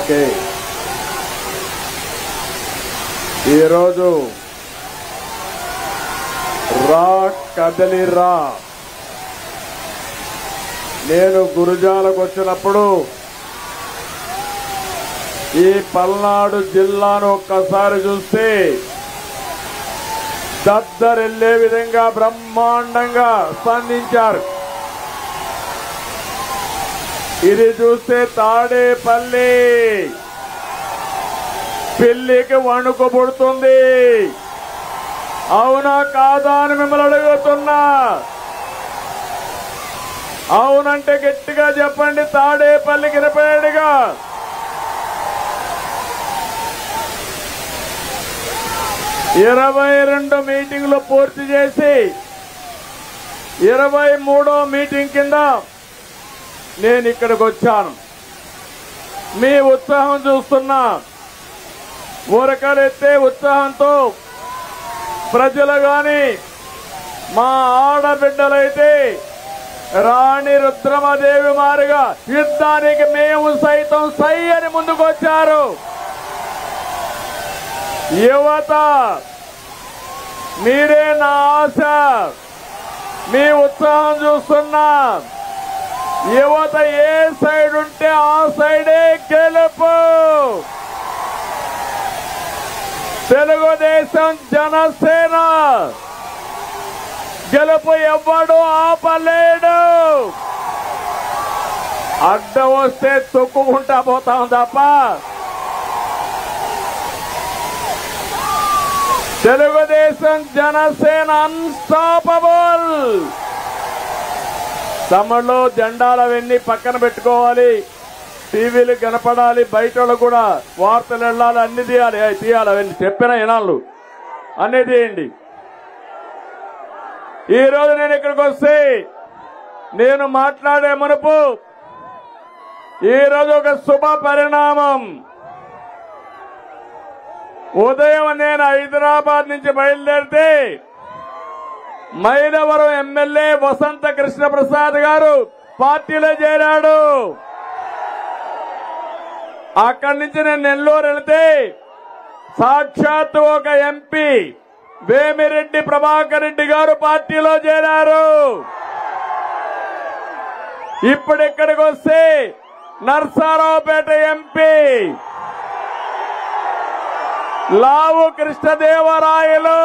Okay, ఈరోజు రా కదలిరా, నేను గురుజాలకు వచ్చినప్పుడు ఈ పల్నాడు జిల్లాను ఒక్కసారి చూస్తే దద్దరెళ్లే విధంగా బ్రహ్మాండంగా స్పందించారు. ఇది చూస్తే తాడేపల్లి పిల్లికి వణుకు పుడుతుంది. అవునా కాదా అని మిమ్మల్ని అడుగుతున్నా. అవునంటే గట్టిగా చెప్పండి. తాడేపల్లికి రిపేర్డ్గా ఇరవై 22 మీటింగ్లు పూర్తి చేసి 23వ మీటింగ్ కింద నేను ఇక్కడికి వచ్చాను. మీ ఉత్సాహం చూస్తున్నా. ఊరకలెత్తే ఉత్సాహంతో ప్రజలు గాని మా ఆడబిడ్డలైతే రాణి రుద్రమదేవి మారిగా యుద్ధానికి మేము సైతం సై అని ముందుకొచ్చారు. యువత మీరే నా ఆశ. మీ ఉత్సాహం చూస్తున్నా. యువత ఏ సైడ్ ఉంటే ఆ సైడే గెలుపు. తెలుగుదేశం జనసేన గెలుపు ఎవ్వడు ఆపలేడు. అడ్డం వస్తే తొక్కుకుంటా పోతాం తప్ప తెలుగుదేశం జనసేన అన్స్టాపబుల్. తమలో జెండాలవన్నీ పక్కన పెట్టుకోవాలి. టీవీలు కనపడాలి. బయట కూడా వార్తలు వెళ్ళాలి. అన్ని తీయాలి. అవన్నీ చెప్పిన ఇనాళ్ళు అన్ని తీయండి. ఈరోజు నేను ఇక్కడికి వస్తే నేను మాట్లాడే మునుపు ఈరోజు ఒక శుభ పరిణామం. ఉదయం నేను హైదరాబాద్ నుంచి బయలుదేరితే మైలవరం ఎమ్మెల్యే వసంత కృష్ణ ప్రసాద్ గారు పార్టీలో చేరాడు. అక్కడి నుంచి నేను నెల్లూరు వెళితే సాక్షాత్తు ఒక ఎంపీ వేమిరెడ్డి ప్రభాకర్ రెడ్డి గారు పార్టీలో చేరారు. ఇప్పుడు ఇక్కడికి వస్తే నర్సారావుపేట ఎంపీ లావు కృష్ణదేవరాయలు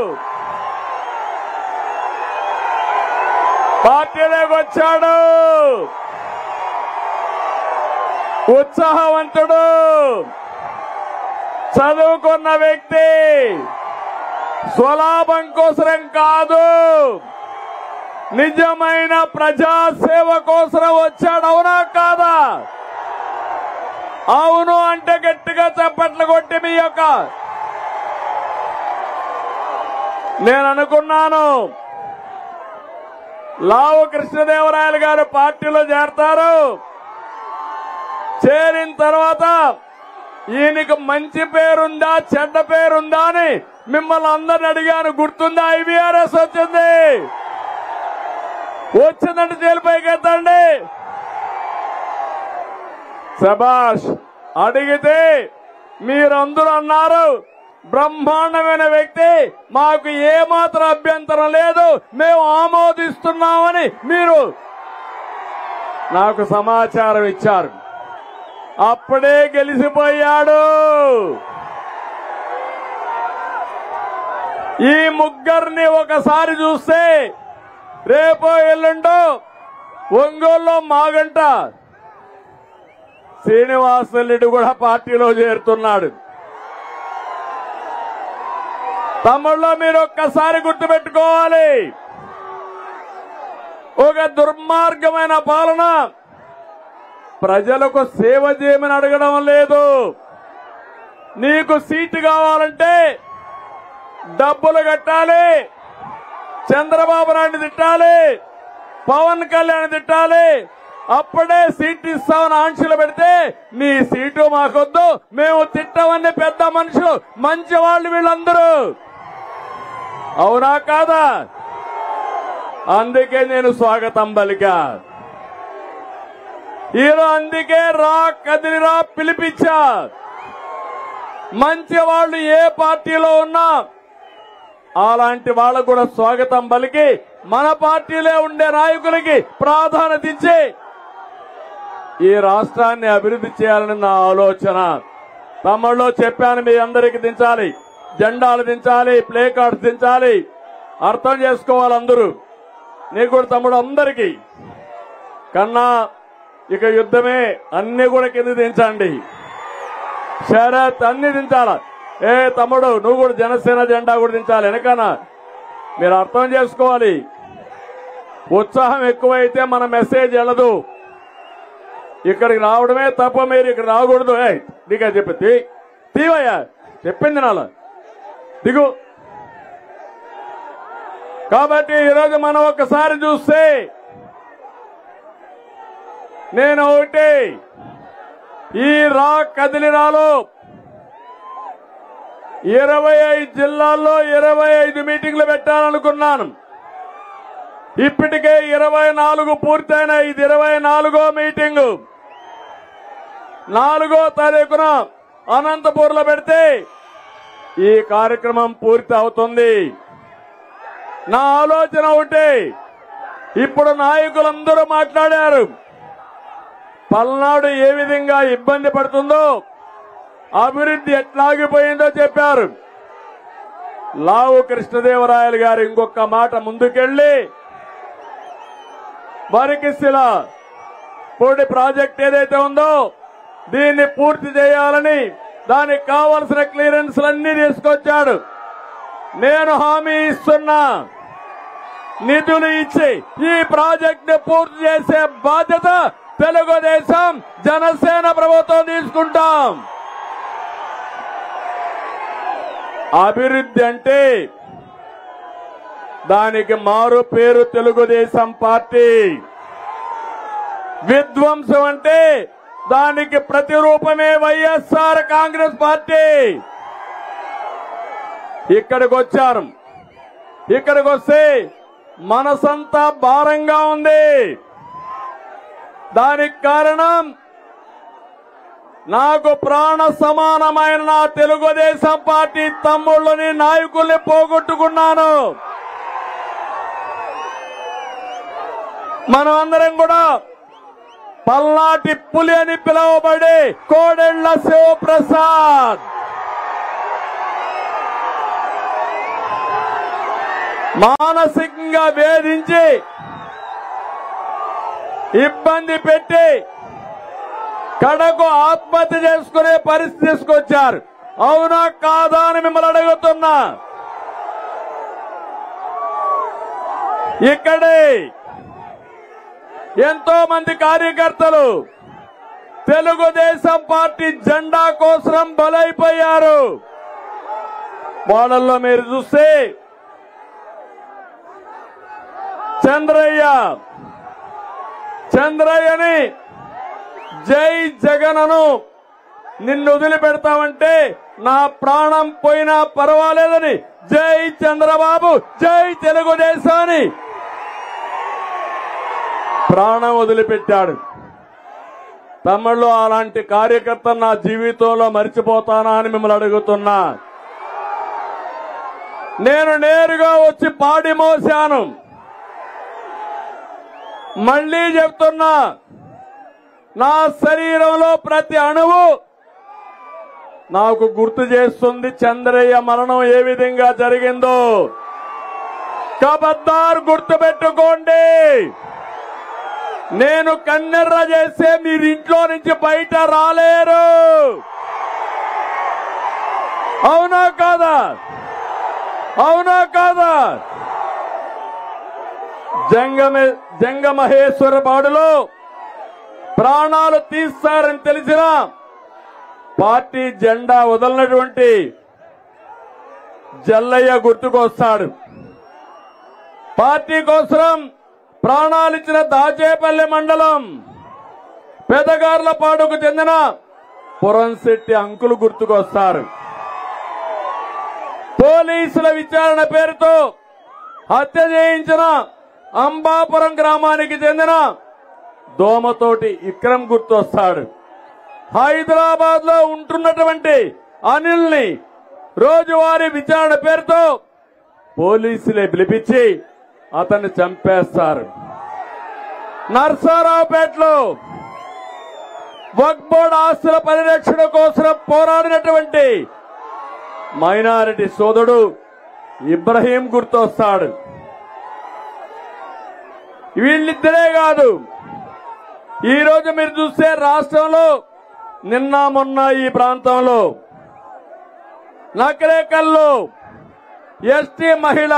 పార్టీలోకి వచ్చాడు. ఉత్సాహవంతుడు, చదువుకున్న వ్యక్తి, స్వలాభం కోసరం కాదు, నిజమైన ప్రజాసేవ కోసరం వచ్చాడు. అవునా కాదా? అవును అంటే గట్టిగా చప్పట్లు కొట్టి మీ యొక్క నేను అనుకున్నాను లావు కృష్ణదేవరాయలు గారు పార్టీలో చేరతారు. చేరిన తర్వాత ఈయనకు మంచి పేరుందా చెడ్డ పేరుందా అని మిమ్మల్ని అందరిని అడిగాను. గుర్తుందా? IVRS వచ్చింది. వచ్చిందంటే జైలుపైకి ఎత్తండి. శభాష్. అడిగితే మీరందరూ అన్నారు బ్రహ్మాండమైన వ్యక్తి, మాకు ఏమాత్రం అభ్యంతరం లేదు, మేము ఆమోదిస్తున్నామని మీరు నాకు సమాచారం ఇచ్చారు. అప్పుడే గెలిచిపోయాడు. ఈ ముగ్గురిని ఒకసారి చూస్తే రేపో ఎల్లుండో ఒంగోలులో మాగంట శ్రీనివాసరెడ్డి కూడా పార్టీలో చేరుతున్నాడు. తమ్ముళ్ళో మీరు ఒక్కసారి గుర్తుపెట్టుకోవాలి. ఒక దుర్మార్గమైన పాలన. ప్రజలకు సేవ చేయమని అడగడం లేదు. నీకు సీటు కావాలంటే డబ్బులు కట్టాలి, చంద్రబాబు నాయుడు తిట్టాలి, పవన్ కళ్యాణ్ తిట్టాలి, అప్పుడే సీటు ఇస్తామని ఆంక్షలు పెడితే నీ సీటు మాకొద్దు, మేము తిట్టమని పెద్ద మనుషులు మంచి వాళ్ళు వీళ్ళందరూ. అవునా కాదా? అందుకే నేను స్వాగతం పలికా. ఈరోజు అందుకే రా కదిలిరా పిలిపించా. మంచి వాళ్ళు ఏ పార్టీలో ఉన్నా అలాంటి వాళ్ళకు కూడా స్వాగతం పలికి మన పార్టీలో ఉండే నాయకులకి ప్రాధాన్యత ఇచ్చి ఈ రాష్ట్రాన్ని అభివృద్ధి చేయాలని నా ఆలోచన. తమ్ముళ్ళు చెప్పాను, మీ అందరికీ దించాలి, జెండాలు దించాలి, ప్లే కార్డ్స్ దించాలి. అర్థం చేసుకోవాలి అందరూ. నీకు కూడా తమ్ముడు అందరికీ కన్నా ఇక యుద్ధమే, అన్ని కూడా కింద దించండి. శరత్ అన్ని దించాల. ఏ తమ్ముడు నువ్వు కూడా జనసేన జెండా కూడా దించాలి వెనకనా. మీరు అర్థం చేసుకోవాలి, ఉత్సాహం ఎక్కువైతే మన మెసేజ్ వెళ్ళదు. ఇక్కడికి రావడమే తప్ప మీరు ఇక్కడ రాకూడదు. నీకా చెప్పి తీవయ్యా, చెప్పింది నాలా దిగు. కాబట్టి ఈరోజు మనం ఒక్కసారి చూస్తే నేను ఒకటి ఈ రా కదిలిరాలో 25 జిల్లాల్లో 25 మీటింగ్లు పెట్టాలనుకున్నాను. ఇప్పటికే 24 పూర్తయినాయి. ఇది 24వ మీటింగు. 4వ తారీఖున అనంతపూర్లో పెడితే ఈ కార్యక్రమం పూర్తి అవుతుంది. నా ఆలోచన ఒకటి, ఇప్పుడు నాయకులందరూ మాట్లాడారు. పల్నాడు ఏ విధంగా ఇబ్బంది పడుతుందో, అభివృద్ధి ఎట్లాగిపోయిందో చెప్పారు. లావు కృష్ణదేవరాయలు గారు ఇంకొక మాట ముందుకెళ్లి వరికిసిల పొడి ప్రాజెక్ట్ ఏదైతే ఉందో దీన్ని పూర్తి చేయాలని దానికి కావలసిన క్లియరెన్స్లన్నీ తీసుకొచ్చాడు. నేను హామీ ఇస్తున్నా, నిధులు ఇచ్చి ఈ ప్రాజెక్ట్ ని పూర్తి చేసే బాధ్యత తెలుగుదేశం జనసేన ప్రభుత్వం తీసుకుంటాం. అభివృద్ధి అంటే దానికి మారు పేరు తెలుగుదేశం పార్టీ. విధ్వంసం అంటే దానికి ప్రతిరూపమే వైఎస్ఆర్ కాంగ్రెస్ పార్టీ. ఇక్కడికి వచ్చాను. ఇక్కడికి వస్తే మనసంతా భారంగా ఉంది. దానికి కారణం నాకు ప్రాణ సమానమైన నా తెలుగుదేశం పార్టీ తమ్ముళ్ళని నాయకుల్ని పోగొట్టుకున్నాను. మనం అందరం కూడా పల్నాటి పులి అని పిలువబడే కోడెళ్ల శివప్రసాద్ మానసికంగా వేధించి ఇబ్బంది పెట్టి కడకు ఆత్మహత్య చేసుకునే పరిస్థితి తీసుకొచ్చారు. అవునా కాదా అని మిమ్మల్ని అడుగుతున్నా. ఇక్కడే ఎంతో మంది కార్యకర్తలు తెలుగుదేశం పార్టీ జెండా కోసం బలైపోయారు. వాళ్ళల్లో మీరు చూస్తే చంద్రయ్యని జై జగనను నిన్ను వదిలిపెడతామంటే నా ప్రాణం పోయినా పర్వాలేదని జై చంద్రబాబు జై తెలుగుదేశాన్ని ప్రాణం వదిలిపెట్టాడు. తమిళ్లో అలాంటి కార్యకర్త నా జీవితంలో మర్చిపోతానా అని మిమ్మల్ని అడుగుతున్నా. నేను నేరుగా వచ్చి పాడి మోశాను. మళ్లీ చెప్తున్నా, నా శరీరంలో ప్రతి అణువు నాకు గుర్తు చేస్తుంది చంద్రయ్య మరణం ఏ విధంగా జరిగిందో. కబద్దార్ గుర్తు పెట్టుకోండి. నేను కన్నెర్ర చేస్తే మీరు ఇంట్లో నుంచి బయట రాలేరు. అవునా కాదా? అవునా కాదా? జంగమహేశ్వర బాడులో ప్రాణాలు తీస్తారని తెలిసిన పార్టీ జెండా వదలనటువంటి జల్లయ్య గుర్తుకొస్తాడు. పార్టీ కోసం ప్రాణాలిచ్చిన దాచేపల్లి మండలం పెదగార్లపాడుకు చెందిన పురంశెట్టి అంకులు గుర్తుకొస్తారు. పోలీసుల విచారణ పేరుతో హత్య చేయించిన అంబాపురం గ్రామానికి చెందిన దోమతోటి విక్రమ్ గుర్తొస్తాడు. హైదరాబాద్ లో ఉంటున్నటువంటి అనిల్ని రోజువారీ విచారణ పేరుతో పోలీసులే పిలిపించి అతన్ని చంపేస్తారు. నర్సారావుపేటలో వక్ఫ్ బోర్డు ఆస్తుల పరిరక్షణ కోసం పోరాడినటువంటి మైనారిటీ సోదరుడు ఇబ్రహీం గుర్తొస్తాడు. వీళ్ళిద్దరే కాదు, ఈరోజు మీరు చూస్తే రాష్ట్రంలో నిన్న మొన్న ఈ ప్రాంతంలో నకరేకల్లో ఎస్టీ మహిళ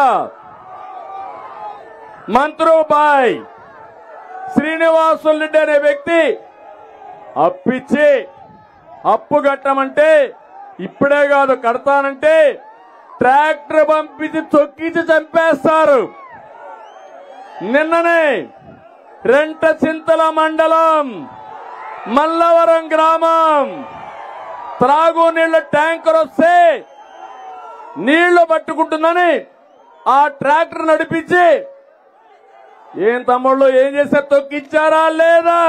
మంత్రుబాయ్ శ్రీనివాసులు రెడ్డి అనే వ్యక్తి అప్పిచ్చి అప్పు కట్టమంటే ఇప్పుడే కాదు కడతానంటే ట్రాక్టర్ పంపించి తొక్కించి చంపేస్తారు. నిన్ననే రెంటచింతల మండలం మల్లవరం గ్రామం త్రాగునీళ్ల ట్యాంకర్ వస్తే నీళ్లు పట్టుకుంటుందని ఆ ట్రాక్టర్ నడిపించి ఏం తమ్ముళ్ళు ఏం చేశారు? తొక్కిచ్చారా లేదా?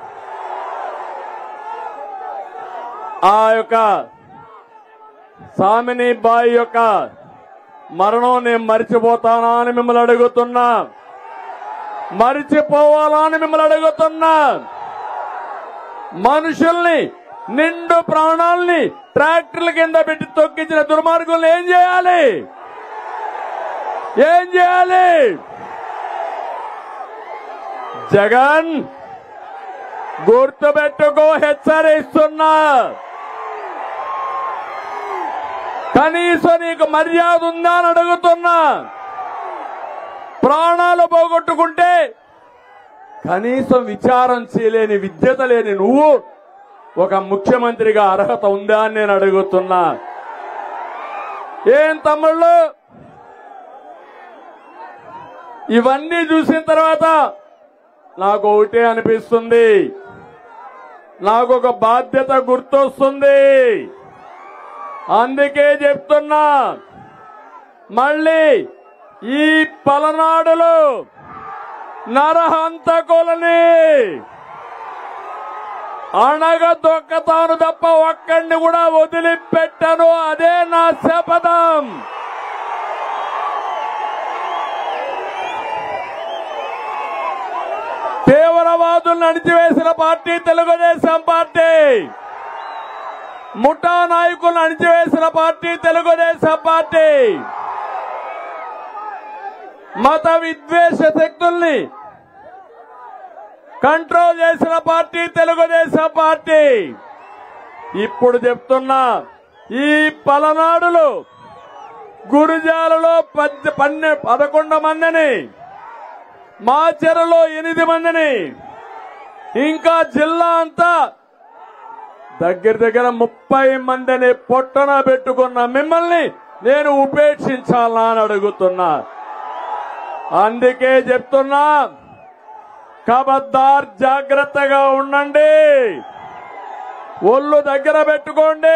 ఆ యొక్క సామిని బాయి యొక్క మరణం నేను మరిచిపోతానా అని మిమ్మల్ని అడుగుతున్నా, మరిచిపోవాలా అని మిమ్మల్ని అడుగుతున్నా. మనుషుల్ని నిండు ప్రాణాల్ని ట్రాక్టర్ల కింద పెట్టి తొక్కించిన దుర్మార్గుల్ని ఏం చేయాలి? ఏం చేయాలి? జగన్ గుర్తుపెట్టుకో, హెచ్చరిస్తున్నా. కనీసం నీకు మర్యాద ఉందా అని అడుగుతున్నా. ప్రాణాలు పోగొట్టుకుంటే కనీసం విచారం చేయలేని విద్యత లేని నువ్వు ఒక ముఖ్యమంత్రిగా అర్హత ఉందా అని నేను అడుగుతున్నా. ఏం తమ్ముళ్ళు, ఇవన్నీ చూసిన తర్వాత నాకు ఒకటే అనిపిస్తుంది, నాకు ఒక బాధ్యత గుర్తొస్తుంది. అందుకే చెప్తున్నా, మళ్ళీ ఈ పలనాడులో నరహంతకులని అణగదొక్కతాను తప్ప ఒక్కడిని కూడా వదిలిపెట్టను. అదే నా శపథం. తీవ్రవాదులను అణిచివేసిన పార్టీ తెలుగుదేశం పార్టీ, ముఠా నాయకులను అణిచివేసిన పార్టీ తెలుగుదేశం పార్టీ, మత విద్వేష శక్తుల్ని కంట్రోల్ చేసిన పార్టీ తెలుగుదేశం పార్టీ. ఇప్పుడు చెప్తున్నా, ఈ పలనాడులో గురుజాలలో 11 మందిని, మాచెరలో 8 మందిని, ఇంకా జిల్లా అంతా దగ్గర 30 మందిని పొట్టన పెట్టుకున్న మిమ్మల్ని నేను ఉపేక్షించాలా అని అడుగుతున్నా. అందుకే చెప్తున్నా, ఖబర్దార్, జాగ్రత్తగా ఉండండి, ఒళ్ళు దగ్గర పెట్టుకోండి.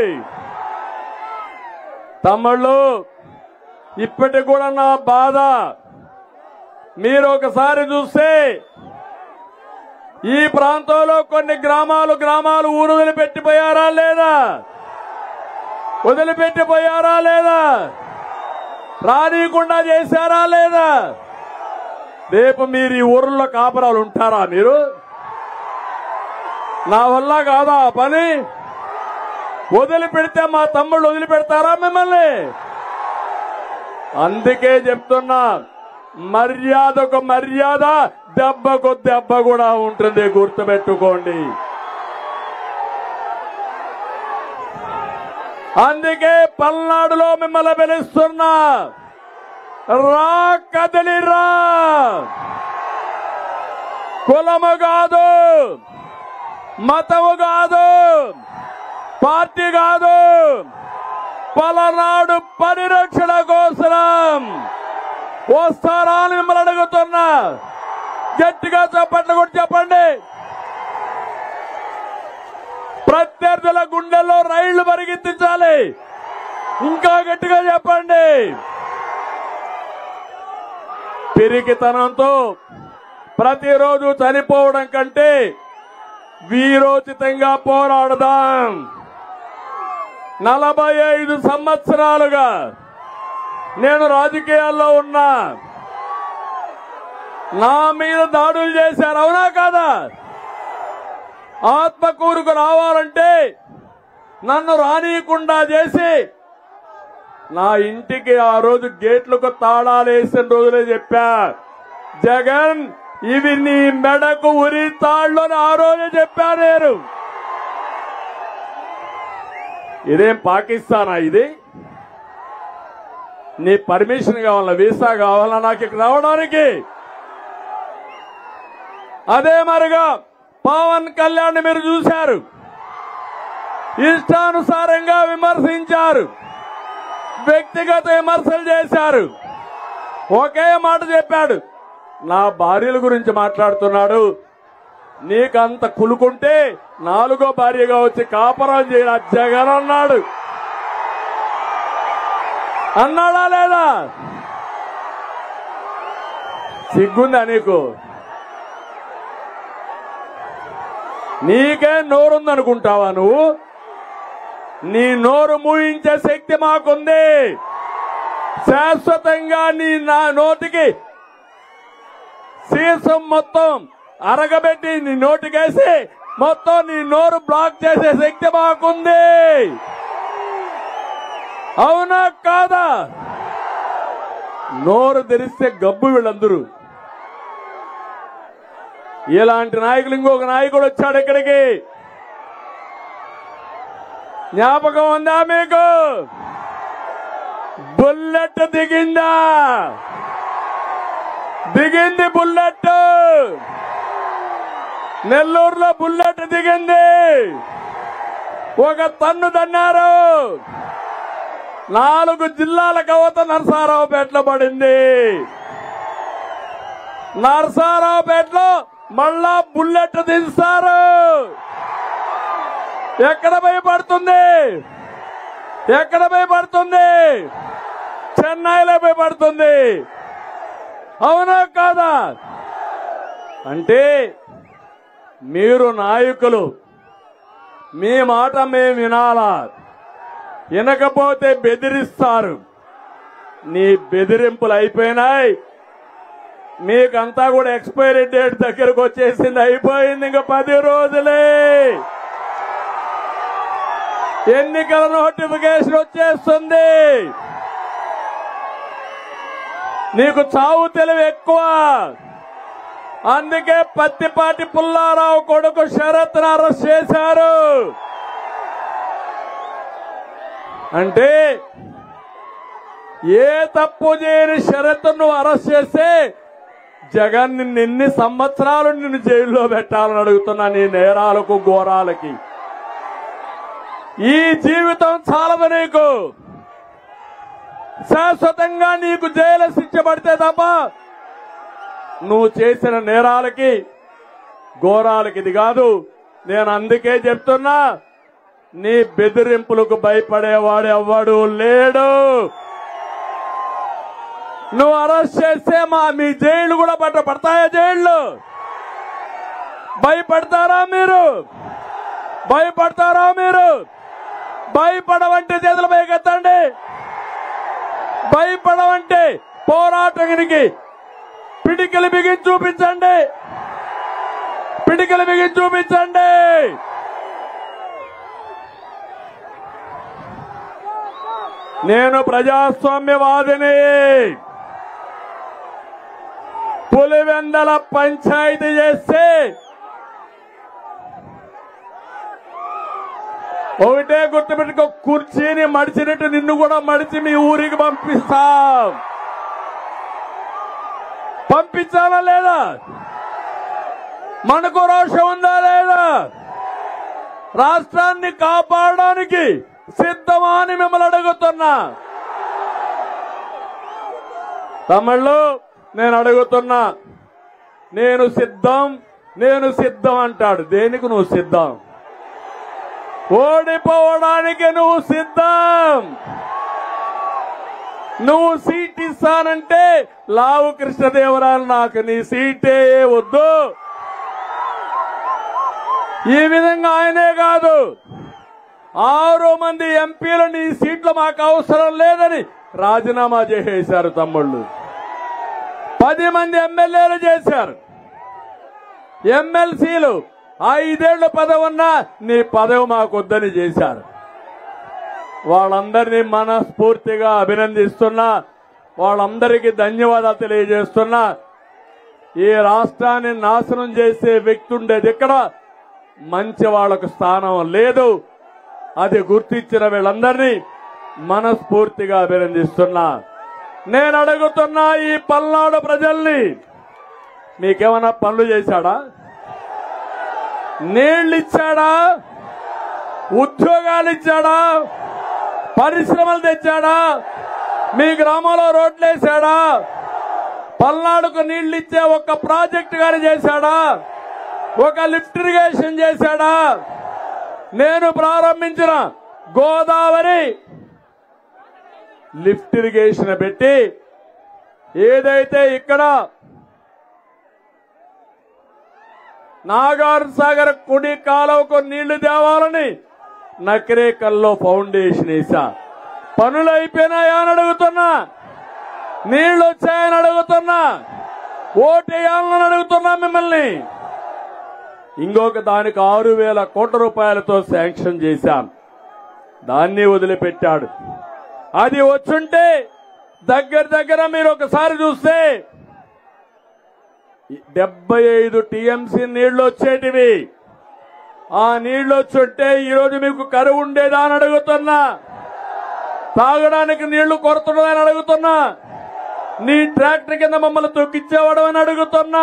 తమ్ముళ్ళు, ఇప్పటికి కూడా నా బాధ మీరు ఒకసారి చూస్తే ఈ ప్రాంతంలో కొన్ని గ్రామాలు ఊరు వదిలిపెట్టిపోయారా లేదా? వదిలిపెట్టిపోయారా లేదా? రానీయకుండా చేశారా లేదా? రేపు మీరు ఈ ఊర్లో కాపురాలు ఉంటారా? మీరు నా వల్ల కాదా ఆ పని? వదిలిపెడితే మా తమ్ముళ్ళు వదిలిపెడతారా మిమ్మల్ని? అందుకే చెప్తున్నా, మర్యాదకు మర్యాద, దెబ్బకు దెబ్బ కూడా ఉంటుంది, గుర్తుపెట్టుకోండి. అందుకే పల్నాడులో మిమ్మల్ని పిలుస్తున్నా, రా, కదిలిరా. కులము కాదు, మతము కాదు, పార్టీ కాదు, పలనాడు పరిరక్షణ కోసం వస్తారా అని మిమ్మల్ని అడుగుతున్నా. గట్టిగా చప్పట్లు కూడా చెప్పండి. ప్రత్యర్థుల గుండెల్లో రైళ్లు పరిగెత్తించాలి. ఇంకా గట్టిగా చెప్పండి. పిరికితనంతో ప్రతిరోజు చనిపోవడం కంటే వీరోచితంగా పోరాడదాం. 45 సంవత్సరాలుగా నేను రాజకీయాల్లో ఉన్నా. నా మీద దాడులు చేశారు, అవునా కాదా? ఆత్మకూరుకు రావాలంటే నన్ను రానీయకుండా చేసి నా ఇంటికి ఆ రోజు గేట్లకు తాళాలు వేసిన రోజులే చెప్పా, జగన్ ఇవి నీ మెడకు ఉరి తాళ్ళు అని ఆ రోజే చెప్పా నేను. ఇదేం పాకిస్తానా? ఇది నీ పర్మిషన్ కావాలా, వీసా కావాలా నాకు ఇక్కడ రావడానికి? అదే మరిగా పవన్ కళ్యాణ్ మీరు చూశారు, ఇష్టానుసారంగా విమర్శించారు, వ్యక్తిగత విమర్శలు చేశారు. ఒకే మాట చెప్పాడు, నా భార్యల గురించి మాట్లాడుతున్నాడు. నీకంత కులుకుంటే 4వ భార్యగా వచ్చి కాపురం చేయరా జగన్ అన్నాడు. అన్నాడా లేదా? సిగ్గుందా నీకు? నీకే నోరుందనుకుంటావా నువ్వు? నీ నోరు మూయించే శక్తి మాకుంది. శాశ్వతంగా నీ నా నోటికి సీసం మొత్తం అరగబెట్టి నీ నోటికేసి మొత్తం నీ నోరు బ్లాక్ చేసే శక్తి మాకుంది. అవునా కాదా? నోరు తెరిస్తే గబ్బు వీళ్ళందరూ. ఇలాంటి నాయకులు ఇంకొక నాయకుడు వచ్చాడు ఇక్కడికి, జ్ఞాపకం ఉందా మీకు? బుల్లెట్ దిగిందా? దిగింది బుల్లెట్. నెల్లూరులో బుల్లెట్ దిగింది. ఒక తన్ను తన్నారు. 4 జిల్లాల కవత నరసారావుపేటలో పడింది. నరసారావుపేటలో మళ్ళా బుల్లెట్ దించారు. ఎక్కడ భయపడుతుంది? ఎక్కడ భయపడుతుంది? చెన్నైలో భయపడుతుంది. అవునా కాదా? అంటే మీరు నాయకులు, మీ మాట మేము వినాలా? వినకపోతే బెదిరిస్తారు. నీ బెదిరింపులు అయిపోయినాయి. మీకంతా కూడా ఎక్స్పైరీ డేట్ దగ్గరకు వచ్చేసింది, అయిపోయింది. ఇంకా 10 రోజులే. ఎన్నికల నోటిఫికేషన్ వచ్చేస్తుంది. నీకు చావు తెలివి ఎక్కువ. అందుకే పత్తిపాటి పుల్లారావు కొడుకు శరత్ను అరెస్ట్ చేశారు. అంటే ఏ తప్పు చేయని శరత్ను అరెస్ట్ చేస్తే జగన్ నిన్ను ఎన్ని సంవత్సరాలు నిన్ను జైల్లో పెట్టాలని అడుగుతున్నా. నీ నేరాలకు ఘోరాలకి ఈ జీవితం చాలదు నీకు. శాశ్వతంగా నీకు జైలు శిక్ష పడితే తప్ప నువ్వు చేసిన నేరాలకి ఘోరాలకి ఇది కాదు. నేను అందుకే చెప్తున్నా, నీ బెదిరింపులకు భయపడేవాడు ఎవ్వడు లేడు. నువ్వు అరెస్ట్ చేస్తే మీ జైళ్లు కూడా పడతాయా? జైళ్లు భయపడతారా మీరు? భయపడతారా మీరు? భయపడవంటే చేతులు పైకెత్తండి. భయపడవంటే పోరాటానికి పిడికిలు బిగించి చూపించండి. పిడికిలు బిగించి చూపించండి. నేను ప్రజాస్వామ్యవాదిని. పులివెందల పంచాయతీ చేస్తే ఒకటే గుర్తుపెట్టుకో, కుర్చీని మడిచినట్టు నిన్ను కూడా మడిచి మీ ఊరికి పంపిస్తాం. పంపించాలా లేదా? మనకు రోషం ఉందా లేదా? రాష్ట్రాన్ని కాపాడడానికి సిద్ధమా అని మిమ్మల్ని అడుగుతున్నా. తమిళ్లో నేను అడుగుతున్నా, నేను సిద్ధం అంటాడు. దేనికి నువ్వు సిద్ధం? ఓడిపోవడానికి నువ్వు సిద్ధం. నువ్వు సీట్ ఇస్తానంటే లావు కృష్ణదేవరాయలు నాకు నీ సీటే వద్దు. ఈ విధంగా ఆయనే కాదు 6 మంది ఎంపీలు నీ సీట్లు మాకు అవసరం లేదని రాజీనామా చేసేశారు తమ్ముళ్ళు. 10 మంది ఎమ్మెల్యేలు చేశారు. ఎమ్మెల్సీలు 5 ఏళ్ల పదవి ఉన్నా నీ పదవి మాకొద్దని చేశారు. వాళ్ళందరినీ మనస్ఫూర్తిగా అభినందిస్తున్నా, వాళ్ళందరికీ ధన్యవాదాలు తెలియజేస్తున్నా. ఈ రాష్ట్రాన్ని నాశనం చేసే వ్యక్తి ఉండేది ఇక్కడ, మంచి వాళ్లకు స్థానం లేదు. అది గుర్తించిన వీళ్ళందరినీ మనస్ఫూర్తిగా అభినందిస్తున్నా. నేను అడుగుతున్నా ఈ పల్నాడు ప్రజల్ని, మీకేమన్నా పనులు చేశాడా? నీళ్లు ఇచ్చాడా? ఉద్యోగాలు ఇచ్చాడా? పరిశ్రమలు తెచ్చాడా? మీ గ్రామంలో రోడ్లు వేశాడా? పల్నాడుకు నీళ్లు ఇచ్చే ఒక ప్రాజెక్టు గాని చేశాడా? ఒక లిఫ్ట్ ఇరిగేషన్ చేశాడా? నేను ప్రారంభించిన గోదావరి లిఫ్ట్ ఇరిగేషన్ పెట్టి ఏదైతే ఇక్కడ నాగార్జున సాగర్ కుడి కాలువకు నీళ్లు తేవాలని నకరేకల్లో ఫౌండేషన్ వేసా. పనులు అయిపోయినాయా అని అడుగుతున్నా, నీళ్లు వచ్చాయని అడుగుతున్నా, ఓటేయాలని అడుగుతున్నా మిమ్మల్ని. ఇంకొక దానికి 6,000 కోట్ల రూపాయలతో శాంక్షన్ చేశాం, దాన్ని వదిలిపెట్టాడు. అది వచ్చుంటే దగ్గర మీరు ఒకసారి చూస్తే 75 టీఎంసీ నీళ్లు వచ్చేటివి. ఆ నీళ్లు వచ్చుంటే ఈరోజు మీకు కరువు ఉండేదా అని అడుగుతున్నా, తాగడానికి నీళ్లు కొరతుండదని అడుగుతున్నా, నీ ట్రాక్టర్ కింద మమ్మల్ని తొక్కిచ్చేవాడు అని అడుగుతున్నా.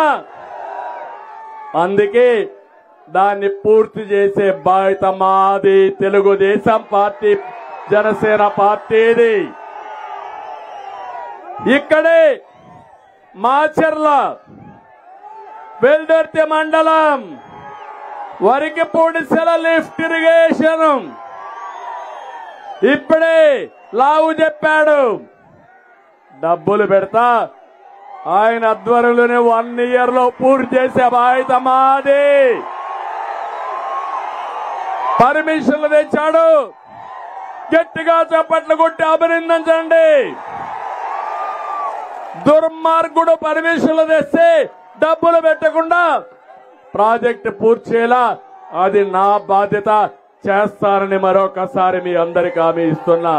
అందుకే దాన్ని పూర్తి చేసే బాధ్యత మాది, తెలుగుదేశం పార్టీ, జనసేన పార్టీది. ఇక్కడే మాచర్ల వెల్దుర్తి మండలం వరికిపూడిసెల లిఫ్ట్ ఇరిగేషన్ ఇప్పుడే లావు చెప్పాడు, డబ్బులు పెడతా ఆయన ఆధ్వర్యంలోనే 1 year లో పూర్తి చేసే బాధ్యత మాది. పర్మిషన్లు తెచ్చాడు, గట్టిగా చప్పట్లు కొట్టి అభినందించండి. దుర్మార్గుడు పర్మిషన్లు తెస్తే డబ్బులు పెట్టకుండా ప్రాజెక్టు పూర్తి చేయాలా, అది నా బాధ్యత, చేస్తారని మరొకసారి మీ అందరికీ హామీ ఇస్తున్నా.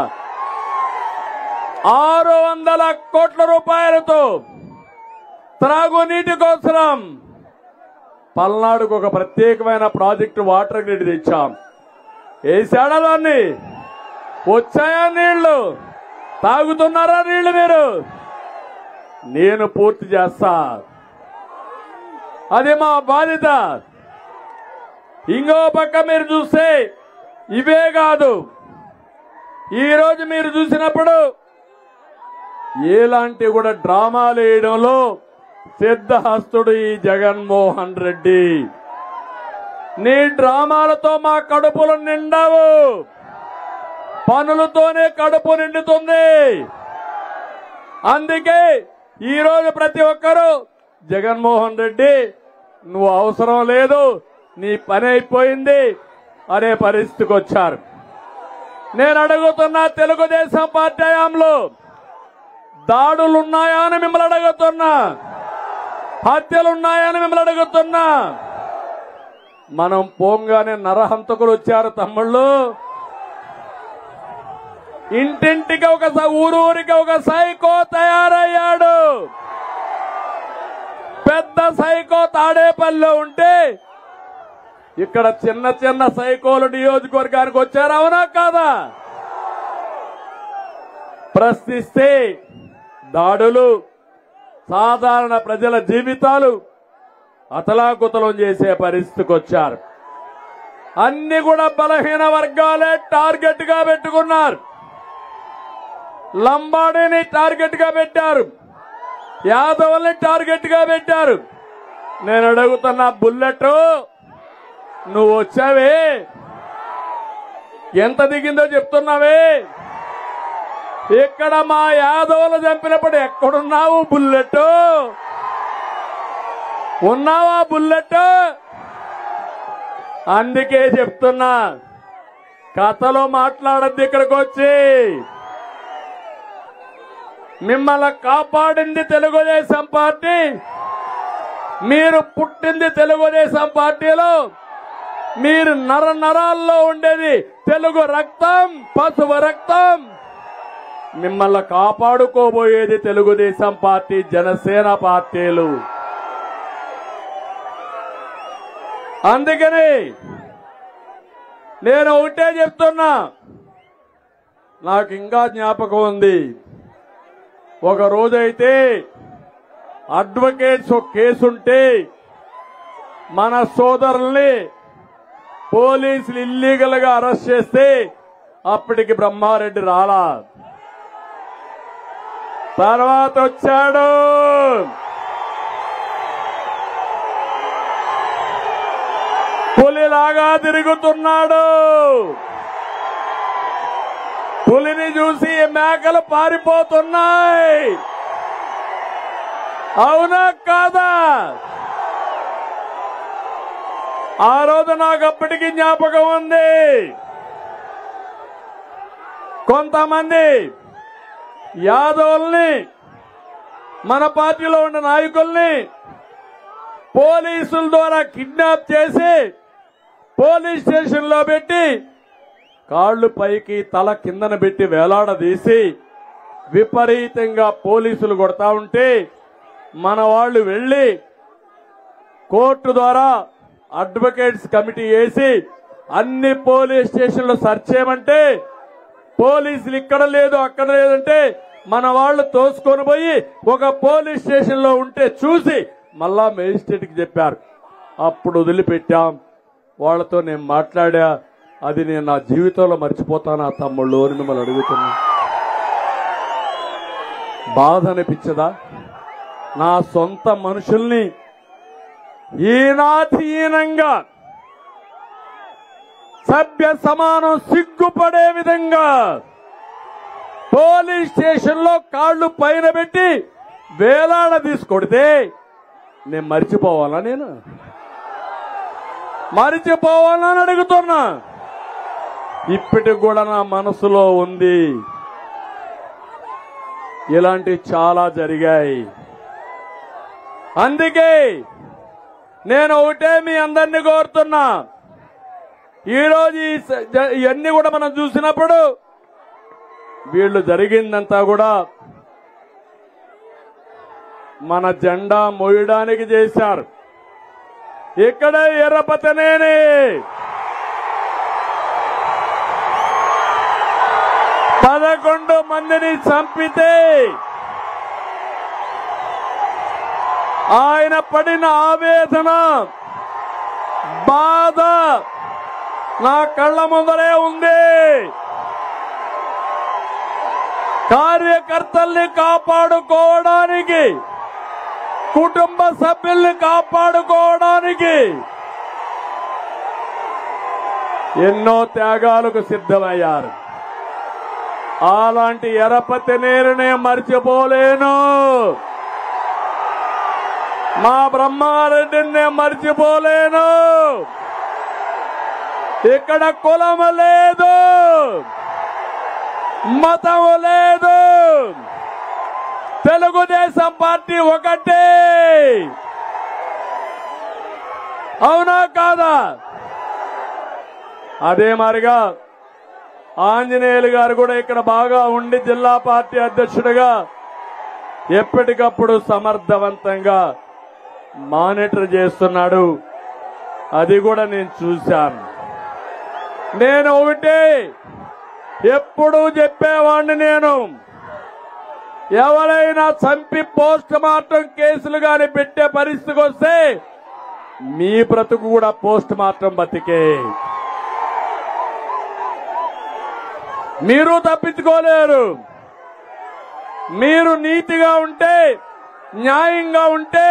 600 కోట్ల రూపాయలతో త్రాగునీటి కోసం పల్నాడుకు ఒక ప్రత్యేకమైన ప్రాజెక్టు వాటర్ గ్రిడ్ తెచ్చాం. వేసాడా దాన్ని? వచ్చాయా నీళ్లు? తాగుతున్నారా నీళ్లు మీరు? నేను పూర్తి చేస్తా, అది మా బాధ్యత. ఇంకో పక్క మీరు చూస్తే ఇవే కాదు, ఈరోజు మీరు చూసినప్పుడు ఎలాంటి కూడా డ్రామాలు వేయడంలో సిద్ధహస్తుడు ఈ జగన్మోహన్ రెడ్డి. నీ డ్రామాలతో మా కడుపులు నిండవు, పనులతోనే కడుపు నిండుతుంది. అందుకే ఈరోజు ప్రతి ఒక్కరూ జగన్మోహన్ రెడ్డి నువ్వు అవసరం లేదు, నీ పని అయిపోయింది అనే పరిస్థితికి వచ్చారు. నేను అడుగుతున్నా, తెలుగుదేశం పార్టీ హయాంలో దాడులున్నాయా అని మిమ్మల్ని అడుగుతున్నా, హత్యలున్నాయని మిమ్మల్ని అడుగుతున్నా. మనం పోంగానే నరహంతకులు వచ్చారు తమ్ముళ్ళు. ఇంటింటికి ఊరూరికి ఒక సైకో తయారయ్యాడు. పెద్ద సైకో తాడేపల్లిలో ఉంటే ఇక్కడ చిన్న చిన్న సైకోలు నియోజకవర్గానికి వచ్చారు, అవునా కాదా? ప్రశ్నిస్తే దాడులు, సాధారణ ప్రజల జీవితాలు అతలాకుతలం చేసే పరిస్థితికి వచ్చారు. అన్ని కూడా బలహీన వర్గాలే టార్గెట్ గా పెట్టుకున్నారు. లంబాడీని టార్గెట్ గా పెట్టారు, యాదవుల్ని టార్గెట్ గా పెట్టారు. నేను అడుగుతున్నా, బుల్లెట్ నువ్వు వచ్చావే, ఎంత దిగిందో చెప్తున్నావే? ఇక్కడ మా యాదవులు చంపినప్పుడు ఎక్కడున్నావు బుల్లెట్? ఉన్నావా బుల్లెట్? అందుకే చెప్తున్నా, కథలో మాట్లాడద్దు. ఇక్కడికి వచ్చి మిమ్మల్ని కాపాడింది తెలుగుదేశం పార్టీ. మీరు పుట్టింది తెలుగుదేశం పార్టీలో. మీరు నరాల్లో ఉండేది తెలుగు రక్తం, పసుపు రక్తం. మిమ్మల్ని కాపాడుకోబోయేది తెలుగుదేశం పార్టీ, జనసేన పార్టీలు. అందుకని నేను ఒకటే చెప్తున్నా, నాకు ఇంకా జ్ఞాపకం ఉంది. ఒక రోజైతే అడ్వకేట్స్ ఒక కేసుంటే మన సోదరుల్ని పోలీసులు ఇల్లీగల్ గా అరెస్ట్ చేస్తే అప్పటికి బ్రహ్మారెడ్డి రాలా. తర్వాత వచ్చాడు. పులిలాగా తిరుగుతున్నాడు. పులిని చూసి మేకలు పారిపోతున్నాయి. అవునా కాదా? ఆ రోజు నాకు అప్పటికి జ్ఞాపకం ఉంది. కొంతమంది యాదవుల్ని, మన పార్టీలో ఉన్న నాయకుల్ని పోలీసుల ద్వారా కిడ్నాప్ చేసి పోలీస్ స్టేషన్ లో పెట్టి కాళ్లు పైకి తల కిందన పెట్టి వేలాడదీసి విపరీతంగా పోలీసులు కొడతా ఉంటే మన వాళ్ళు వెళ్లి కోర్టు ద్వారా అడ్వకేట్స్ కమిటీ వేసి అన్ని పోలీస్ స్టేషన్లు సెర్చ్ చేయమంటే పోలీసులు ఇక్కడ లేదు అక్కడ లేదంటే మన వాళ్ళు తోసుకొని పోయి ఒక పోలీస్ స్టేషన్ లో ఉంటే చూసి మళ్ళా మేజిస్ట్రేట్ కి చెప్పారు. అప్పుడు వదిలిపెట్టాం. వాళ్లతో నేను మాట్లాడా. అది నేను నా జీవితంలో మర్చిపోతానా తమ్ముళ్ళు అని మిమ్మల్ని అడుగుతున్నా. బాధ అనిపించదా? నా సొంత మనుషుల్ని హీనాతిహీనంగా, సభ్య సమానం సిగ్గుపడే విధంగా పోలీస్ స్టేషన్ లో కాళ్లు పైన పెట్టి వేలాడ తీసుకొడితే నేను మర్చిపోవాలా? నేను మర్చిపోవాలని అడుగుతున్నా. ఇప్పటికి కూడా నా మనసులో ఉంది. ఇలాంటివి చాలా జరిగాయి. అందుకే నేను ఒకటే మీ అందరినీ కోరుతున్నా. ఈరోజు ఇవన్నీ కూడా మనం చూసినప్పుడు వీళ్ళు జరిగిందంతా కూడా మన జెండా మోయడానికి చేశారు. ఇక్కడ ఎర్రపతనేని పదకొండు మందిని చంపితే ఆయన పడిన ఆవేదన, బాధ నా కళ్ళ ముందరే ఉంది. కార్యకర్తల్ని కాపాడుకోవడానికి, కుటుంబ సభ్యుల్ని కాపాడుకోవడానికి ఎన్నో త్యాగాలకు సిద్ధమయ్యారు. అలాంటి ఎర్రపతనేనినే మర్చిపోలేను. మా బ్రహ్మారెడ్డిని మర్చిపోలేను. ఇక్కడ కులము లేదు, మతము లేదు. తెలుగుదేశం పార్టీ ఒకటే. అవునా కాదా? అదే మారిగా ఆంజనేయులు గారు కూడా ఇక్కడ బాగా ఉండి జిల్లా పార్టీ అధ్యక్షుడిగా ఎప్పటికప్పుడు సమర్థవంతంగా మానిటర్ చేస్తున్నాడు. అది కూడా నేను చూశాను. నేను ఒకటే ఎప్పుడూ చెప్పేవాడిని, నేను ఎవరైనా చంపి పోస్ట్ మార్టం కేసులు గాని పెట్టే పరిస్థితికి వస్తే మీ బ్రతుకు కూడా పోస్ట్ మార్టం బతికే. మీరు తప్పించుకోలేరు. మీరు నీతిగా ఉంటే, న్యాయంగా ఉంటే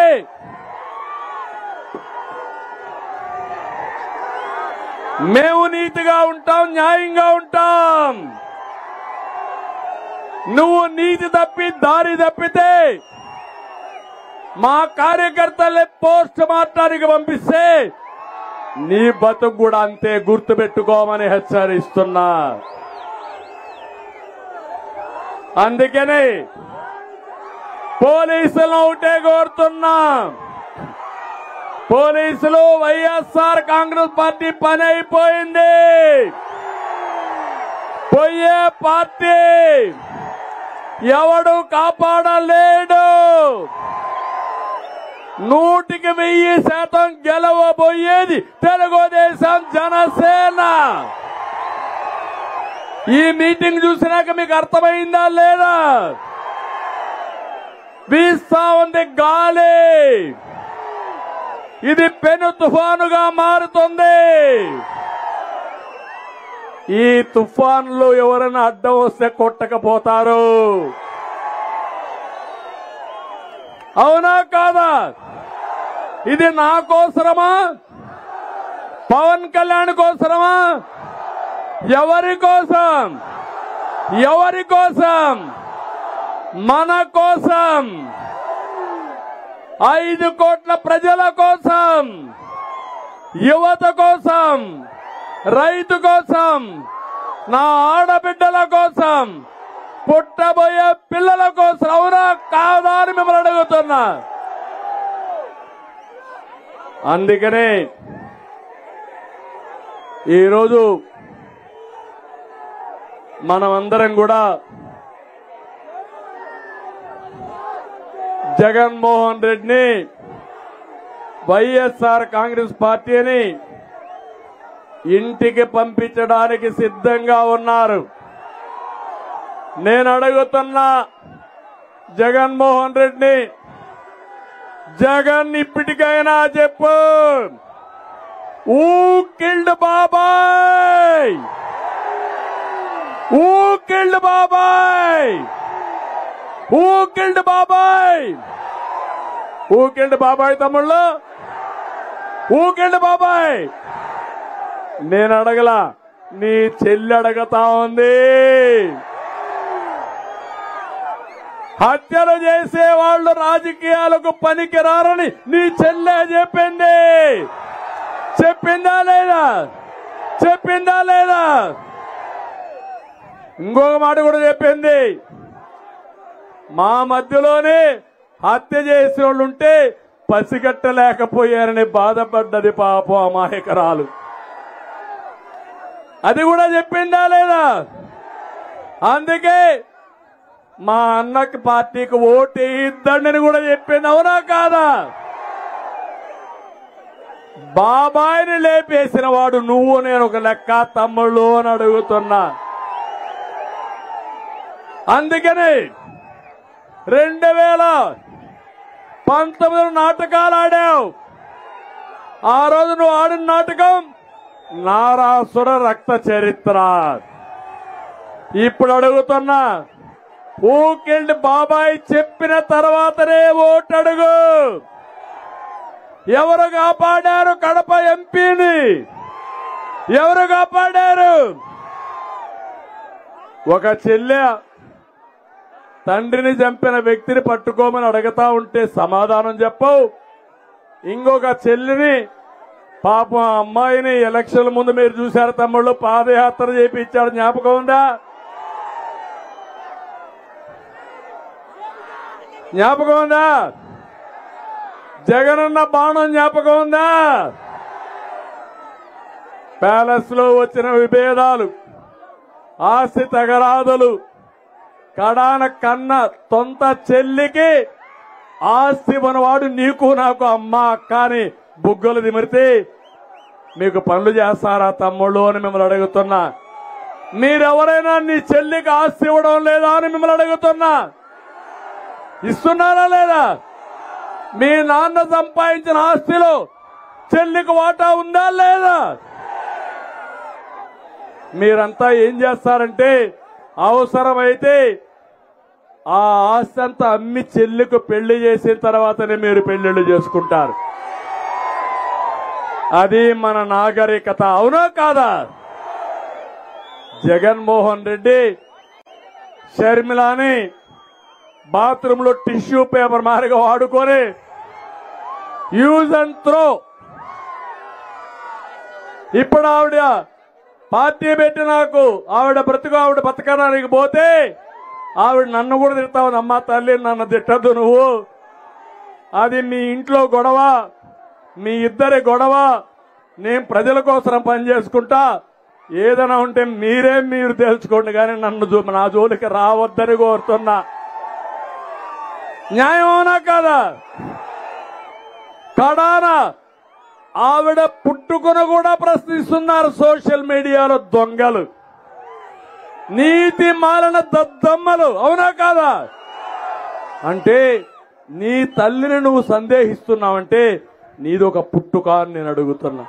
మేము నీతిగా ఉంటాం, న్యాయంగా ఉంటాం. నువ్వు నీతి తప్పి దారి తప్పితే మా కార్యకర్తలే పోస్ట్ మార్టానికి పంపిస్తే నీ బతుకు కూడా అంతే, గుర్తుపెట్టుకోమని హెచ్చరిస్తున్నా. అందుకని పోలీసులను ఒకటే కోరుతున్నా, పోలీసులు వైఎస్ఆర్ కాంగ్రెస్ పార్టీ పని అయిపోయింది, పోయే పార్టీ ఎవడు కాపాడలేడు. 100% గెలవబోయేది తెలుగుదేశం జనసేన. ఈ మీటింగ్ చూసినాక మీకు అర్థమైందా లేదా? వీస్తా ఉంది గాలి, ఇది పెను తుఫానుగా మారుతుంది. ఈ తుఫాన్లో ఎవరైనా అడ్డం వస్తే కొట్టకపోతారు, అవునా కాదా? ఇది నా కోసరమా, పవన్ కళ్యాణ్ కోసరమా, ఎవరి కోసం? ఎవరి కోసం? మన కోసం, 5 కోట్ల ప్రజల కోసం, యువత కోసం, రైతు కోసం, నా ఆడబిడ్డల కోసం, పుట్టబోయే పిల్లల కోసం. అవునా కాదా అని మిమ్మల్ని అడుగుతున్నా. అందుకనే ఈరోజు మనమందరం కూడా జగన్మోహన్ రెడ్డిని, వైఎస్ఆర్ కాంగ్రెస్ పార్టీని ఇంటికి పంపించడానికి సిద్ధంగా ఉన్నారు. నేను అడుగుతున్నా జగన్మోహన్ రెడ్డిని, జగన్ ఇప్పటికైనా చెప్పు, ఊ కిల్డ్ బాబాయ్, ఊ కిల్డ్ బాబాయ్, ఊ కిల్డ్ బాబాయ్, ఊ కిల్డ్ బాబాయ్ తమ్ముళ్ళు, ఊ కిల్డ్ బాబాయ్. నేను అడగలా, నీ చెల్లి అడగతా ఉంది. హత్యలు చేసే వాళ్ళు రాజకీయాలకు పనికిరారని నీ చెల్లె చెప్పింది. చెప్పిందా లేదా? చెప్పిందా లేదా? ఇంకొక మాట కూడా చెప్పింది, మా మధ్యలోనే హత్య చేసే వాళ్ళు ఉంటే పసిగట్టలేకపోయారని బాధపడ్డది పాపం అమాయకరాలు. అది కూడా చెప్పిందా లేదా? అందుకే మా అన్నకి పార్టీకి ఓటు వేయొద్దని కూడా చెప్పింది, అవునా కాదా? బాబాయిని లేపేసిన వాడు నువ్వు నేను ఒక లెక్క తమ్ముళ్ళు అని అడుగుతున్నా. అందుకని 2019 నాటకాలు ఆడావు. ఆ రోజు నువ్వు ఆడిన నాటకం నారాసుర రక్త చరిత్ర. ఇప్పుడు అడుగుతున్నా, ఊకిల్డ్ బాబాయ్ చెప్పిన తర్వాతనే ఓటు అడుగు. ఎవరు కాపాడారు కడప ఎంపీని? ఎవరు కాపాడారు? ఒక చెల్లె తండ్రిని చంపిన వ్యక్తిని పట్టుకోమని అడుగుతా ఉంటే సమాధానం చెప్పవు. ఇంకొక చెల్లిని, పాపం అమ్మాయిని ఎలక్షన్ల ముందు మీరు చూశారు తమ్ముళ్ళు, పాదయాత్ర చేయించాడు, జ్ఞాపకం ఉందా? జ్ఞాపకం ఉందా? జగనన్న బాణం జ్ఞాపకం ఉందా? ప్యాలెస్ లో వచ్చిన విభేదాలు, ఆస్తి తగరాదులు, కడాన కన్న తొంత చెల్లికి ఆస్తి మనవాడు నీకు నాకు అమ్మ అక్క అని బుగ్గలు దిమిరితే మీకు పనులు చేస్తారా తమ్ముళ్ళు అని మిమ్మల్ని అడుగుతున్నా. మీరెవరైనా నీ చెల్లికి ఆస్తి ఇవ్వడం లేదా అని మిమ్మల్ని అడుగుతున్నా. ఇస్తున్నారా లేదా? మీ నాన్న సంపాదించిన ఆస్తిలో చెల్లికి వాటా ఉందా లేదా? మీరంతా ఏం చేస్తారంటే అవసరమైతే ఆ ఆస్తి అంతా అమ్మి చెల్లికి పెళ్లి చేసిన తర్వాతనే మీరు పెళ్లిళ్ళు చేసుకుంటారు. అది మన నాగరికత, అవునా కాదా? జగన్మోహన్ రెడ్డి షర్మిలాని బాత్రూంలో టిష్యూ పేపర్ మారిగా వాడుకొని యూజ్ అండ్ త్రో. ఇప్పుడు ఆవిడ పార్టీ పెట్టి నాకు ఆవిడ బతకడానికి పోతే ఆవిడ నన్ను కూడా తిడతావు, అమ్మా తల్లి నన్ను తిట్టద్దు నువ్వు, అది మీ ఇంట్లో గొడవ, మీ ఇద్దరి గొడవ, నేను ప్రజల కోసం పనిచేసుకుంటా, ఏదైనా ఉంటే మీరు తెలుసుకోండి కానీ నన్ను నా జోలికి రావద్దని కోరుతున్నా. న్యాయమవునా కాదా? కడాన ఆవిడ పుట్టుకుని కూడా ప్రశ్నిస్తున్నారు సోషల్ మీడియాలో దొంగలు, నీతి మాలిన దద్దమ్మలు, అవునా కాదా? అంటే నీ తల్లిని నువ్వు సందేహిస్తున్నావంటే నీది ఒక పుట్టుక అని నేను అడుగుతున్నా.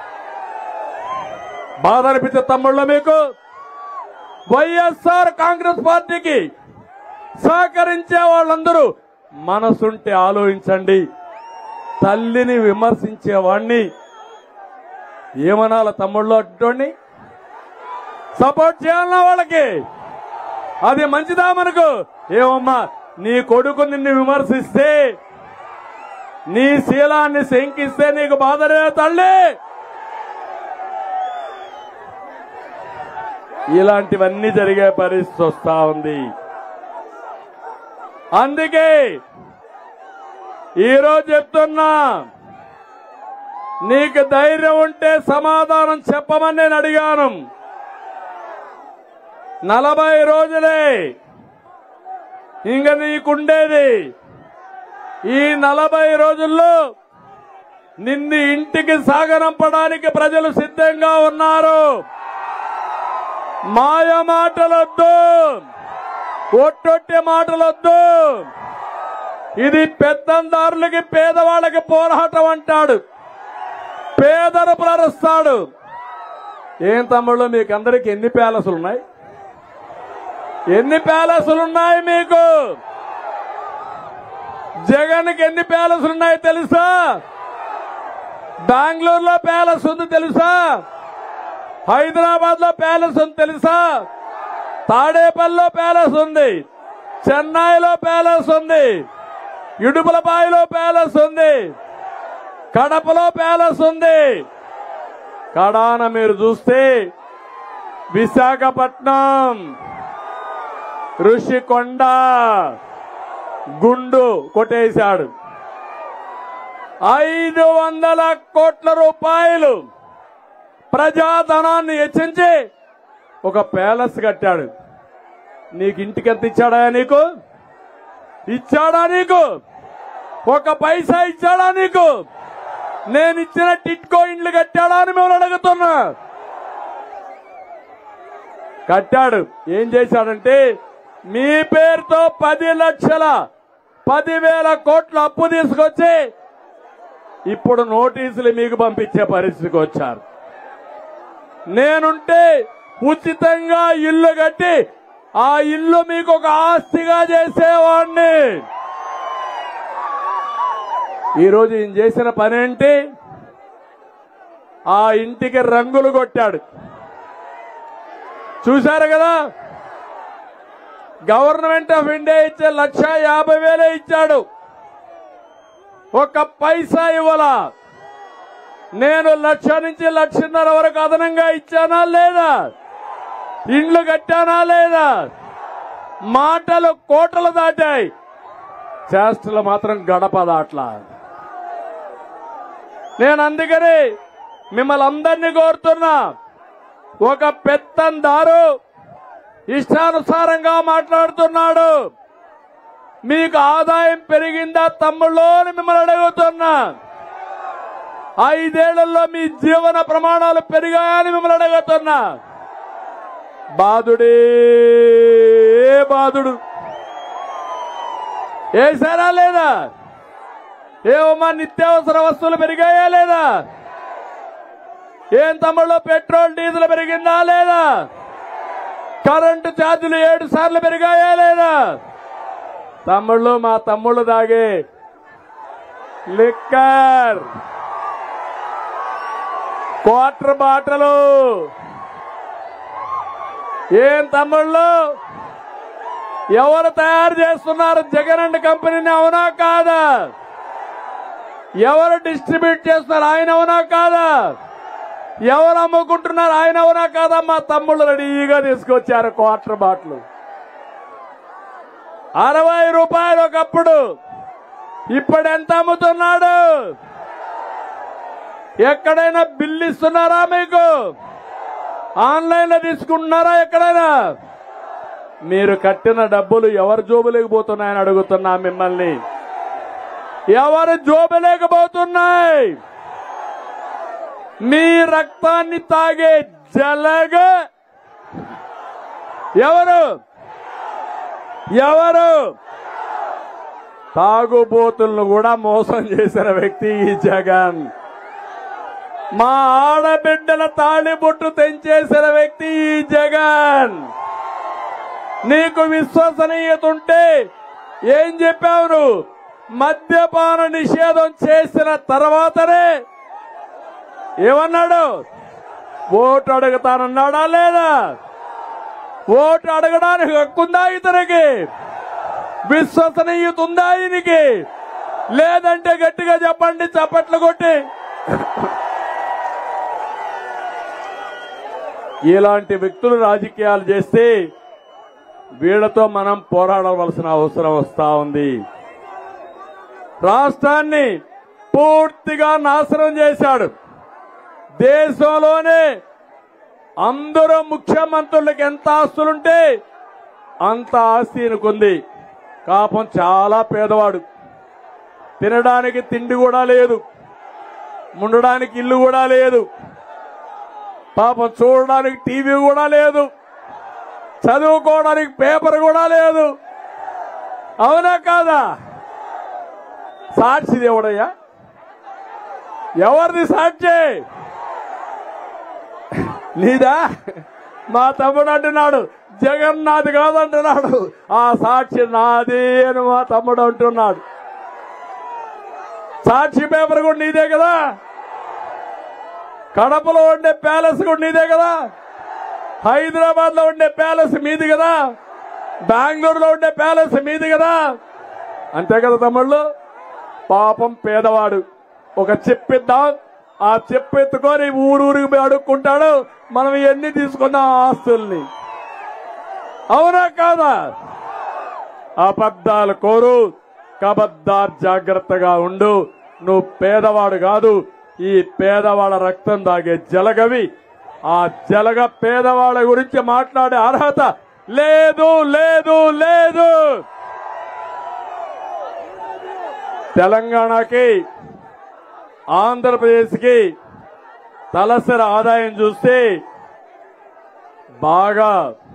బాధ అనిపించే తమ్ముళ్ళు మీకు? వైఎస్ఆర్ కాంగ్రెస్ పార్టీకి సహకరించే వాళ్ళందరూ మనసుంటే ఆలోచించండి. తల్లిని విమర్శించేవాణ్ణి ఏమనాల తమ్ముళ్ళు? అటువంటి సపోర్ట్ చేయాలన్నా వాళ్ళకి? అది మంచిదా మనకు? ఏమమ్మా, నీ కొడుకు నిన్ను విమర్శిస్తే, నీ శీలాన్ని శంకిస్తే నీకు బాధలే తల్లి? ఇలాంటివన్నీ జరిగే పరిస్థితి వస్తా ఉంది. అందుకే ఈరోజు చెప్తున్నా, నీకు ధైర్యం ఉంటే సమాధానం చెప్పమని నేను అడిగాను. 40 రోజులే ఇంక నీకుండేది. ఈ 40 రోజుల్లో నిన్ను ఇంటికి సాగనంపడానికి ప్రజలు సిద్ధంగా ఉన్నారు. మాయ మాటలొద్దు, ఒట్టొట్టి మాటలొద్దు. ఇది పెత్తందారులకి పేదవాళ్ళకి పోరాటం అంటాడు, పేదలు ప్రరుస్తాడు. ఏం తమ్ముళ్ళు, మీకు అందరికి ఎన్ని ప్యాలెస్లు ఉన్నాయి? ఎన్ని ప్యాలెస్లు ఉన్నాయి మీకు? జగన్కి ఎన్ని ప్యాలెస్లు ఉన్నాయి తెలుసా? బెంగళూరులో ప్యాలెస్ ఉంది తెలుసా? హైదరాబాద్ లో ప్యాలెస్ ఉంది తెలుసా? తాడేపల్లిలో ప్యాలెస్ ఉంది, చెన్నైలో ప్యాలెస్ ఉంది, ఇడుపులపాయలో ప్యాలెస్ ఉంది, కడపలో ప్యాలెస్ ఉంది. కడాన మీరు చూస్తే విశాఖపట్నం, ఋషికొండ, గుండు కొట్టేశాడు. 500 కోట్ల రూపాయలు ప్రజాధనాన్ని హెచ్చించి ఒక ప్యాలెస్ కట్టాడు. నీకు ఇంటికి ఎంత ఇచ్చాడా? నీకు ఇచ్చాడా? నీకు ఒక పైసా ఇచ్చాడా? నీకు నేను ఇచ్చిన టిట్కో ఇండ్లు కట్టాడా అని మిమ్మల్ని అడుగుతున్నా. కట్టాడు. ఏం చేశాడంటే మీ పేరుతో 10,10,000 కోట్ల అప్పు తీసుకొచ్చి ఇప్పుడు నోటీసులు మీకు పంపించే పరిస్థితికి వచ్చారు. నేనుంటే ఉచితంగా ఇల్లు కట్టి ఆ ఇల్లు మీకు ఒక ఆస్తిగా చేసేవాడిని. ఈరోజు ఈయన చేసిన పనేంటి? ఆ ఇంటికి రంగులు కొట్టాడు. చూశారు కదా? గవర్నమెంట్ ఆఫ్ ఇండియా ఇచ్చే 1,50,000 ఇచ్చాడు, ఒక్క పైసా ఇవ్వాలా. నేను 1,00,000 నుంచి 1,50,000 వరకు అదనంగా ఇచ్చానా లేదా? ఇండ్లు కట్టానా లేదా? మాటలు కోటలు దాటాయి, చేష్టలు మాత్రం గడప దాట్లా. నేను అందుకని మిమ్మల్ని అందరినీ కోరుతున్నా, ఒక పెత్తందారు ఇష్టానుసారంగా మాట్లాడుతున్నాడు. మీకు ఆదాయం పెరిగిందా తమ్ముళ్ళు అని మిమ్మల్ని అడుగుతున్నా. 5 ఏళ్లలో మీ జీవన ప్రమాణాలు పెరిగాయని మిమ్మల్ని అడుగుతున్నా. బాధుడే బాధుడు వేసారా లేదా? ఏమమ్మా, నిత్యావసర వస్తువులు పెరిగాయా లేదా? ఏం తమ్ముళ్ళు, పెట్రోల్ డీజిల్ పెరిగిందా లేదా? కరెంటు ఛార్జీలు 7 సార్లు పెరిగాయా లేదా? తమ్ముళ్ళు, మా తమ్ముళ్ళు దాగే లిక్కర్, క్వార్టర్ బాటలు ఏం తమ్ముళ్ళు ఎవరు తయారు చేస్తున్నారు జగన్ అండ్ కంపెనీని? అవునా కాదా? ఎవరు డిస్ట్రిబ్యూట్ చేస్తున్నారు? ఆయన అవునా కాదా? ఎవరు అమ్ముకుంటున్నారు? ఆయన అవునా కాదా? మా తమ్ముళ్ళు రెడీగా తీసుకొచ్చారు క్వార్టర్ బాటిల్ 60 రూపాయలు ఒకప్పుడు. ఇప్పుడు ఎంత అమ్ముతున్నాడు? ఎక్కడైనా బిల్లు ఇస్తున్నారా మీకు? ఆన్లైన్ లో తీసుకుంటున్నారా ఎక్కడైనా? మీరు కట్టిన డబ్బులు ఎవరు జోబులేకపోతున్నాయని అడుగుతున్నా మిమ్మల్ని. ఎవరు జోబులేకపోతున్నాయి? మీ రక్తాన్ని తాగే జలగ ఎవరు? ఎవరు? తాగుబోతులను కూడా మోసం చేసిన వ్యక్తి ఈ జగన్. మా ఆడబిడ్డల తాళిబొట్టు తెంచేసిన వ్యక్తి ఈ జగన్. నీకు విశ్వసనీయత ఉంటే ఏం చెప్పావు నువ్వు? మద్యపాన నిషేధం చేసిన తర్వాతనే ఏమన్నాడు? ఓటు అడుగుతానన్నాడా లేదా? ఓటు అడగడానికి హక్కుందా ఇతనికి? విశ్వసనీయత ఉందా ఈయనకి? లేదంటే గట్టిగా చెప్పండి చప్పట్లు కొట్టి. ఇలాంటి వ్యక్తులు రాజకీయాలు చేస్తే వీళ్లతో మనం పోరాడవలసిన అవసరం వస్తా ఉంది. రాష్ట్రాన్ని పూర్తిగా నాశనం చేశాడు. దేశంలోనే అందరూ ముఖ్యమంత్రులకు ఎంత ఆస్తులుంటే అంత ఆస్తి ఈయనకుంది. పాపం చాలా పేదవాడు. తినడానికి తిండి కూడా లేదు, ఉండడానికి ఇల్లు కూడా లేదు, పాపం చూడడానికి టీవీ కూడా లేదు, చదువుకోవడానికి పేపర్ కూడా లేదు. అవునా కాదా? సాక్షి దేవుడయ్యా? ఎవరిది సాక్షి? నీదా? మా తమ్ముడు అంటున్నాడు జగన్నాథ్ కాదంటున్నాడు. ఆ సాక్షి నాది అని మా తమ్ముడు అంటున్నాడు. సాక్షి పేపర్ కూడా నీదే కదా? కడపలో ఉండే ప్యాలెస్ కూడా నీదే కదా? హైదరాబాద్ లో ఉండే ప్యాలెస్ మీది కదా? బెంగళూరులో ఉండే ప్యాలెస్ మీది కదా? అంతే కదా తమ్ముళ్ళు? పాపం పేదవాడు. ఒక చెప్పిద్దాం, ఆ చెప్పెత్తుకొని ఊరూరికి అడుక్కుంటాడు. మనం ఎన్ని తీసుకున్నాం ఆస్తుల్ని. అవునా కాదా? అబద్ధాలు కోరు, కబద్దార్ జాగ్రత్తగా ఉండు. నువ్వు పేదవాడు కాదు, ఈ పేదవాళ్ళ రక్తం తాగే జలగవి. ఆ జలగ పేదవాళ్ళ గురించి మాట్లాడే అర్హత లేదు, లేదు, లేదు. తెలంగాణకి ఆంధ్రప్రదేశ్కి తలసరి ఆదాయం చూస్తే బాగా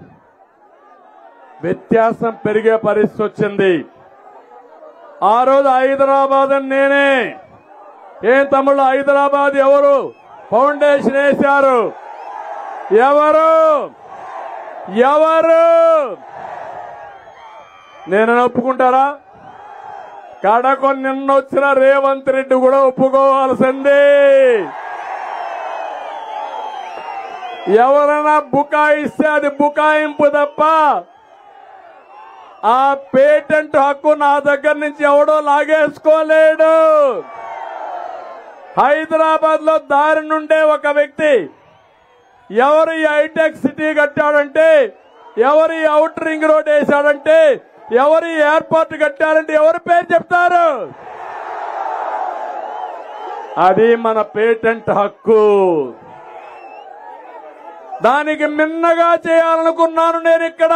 వ్యత్యాసం పెరిగే పరిస్థితి వచ్చింది. ఆ రోజు హైదరాబాద్ అని నేనే. ఏం తమ్ముళ్ళు, హైదరాబాద్ ఎవరు ఫౌండేషన్ వేశారు? ఎవరు? ఎవరు? నేను ఒప్పుకుంటారా? కడకు నిన్నొచ్చిన రేవంత్ రెడ్డి కూడా ఒప్పుకోవాల్సిందే. ఎవరైనా బుకాయిస్తే అది బుకాయింపు తప్ప ఆ పేటెంట్ హక్కు నా దగ్గర నుంచి ఎవడో లాగేసుకోలేడు. హైదరాబాద్ లో దారి నుండే ఒక వ్యక్తి ఎవరు ఈ హైటెక్ సిటీ కట్టాడంటే, ఎవరు ఈ అవుటర్ రింగ్ రోడ్ వేశాడంటే, ఎవరు ఈ ఎయిర్పోర్ట్ కట్టారంటే ఎవరు పేరు చెప్తారు? అది మన పేటెంట్ హక్కు. దానికి మిన్నగా చేయాలనుకున్నాను నేను. ఇక్కడ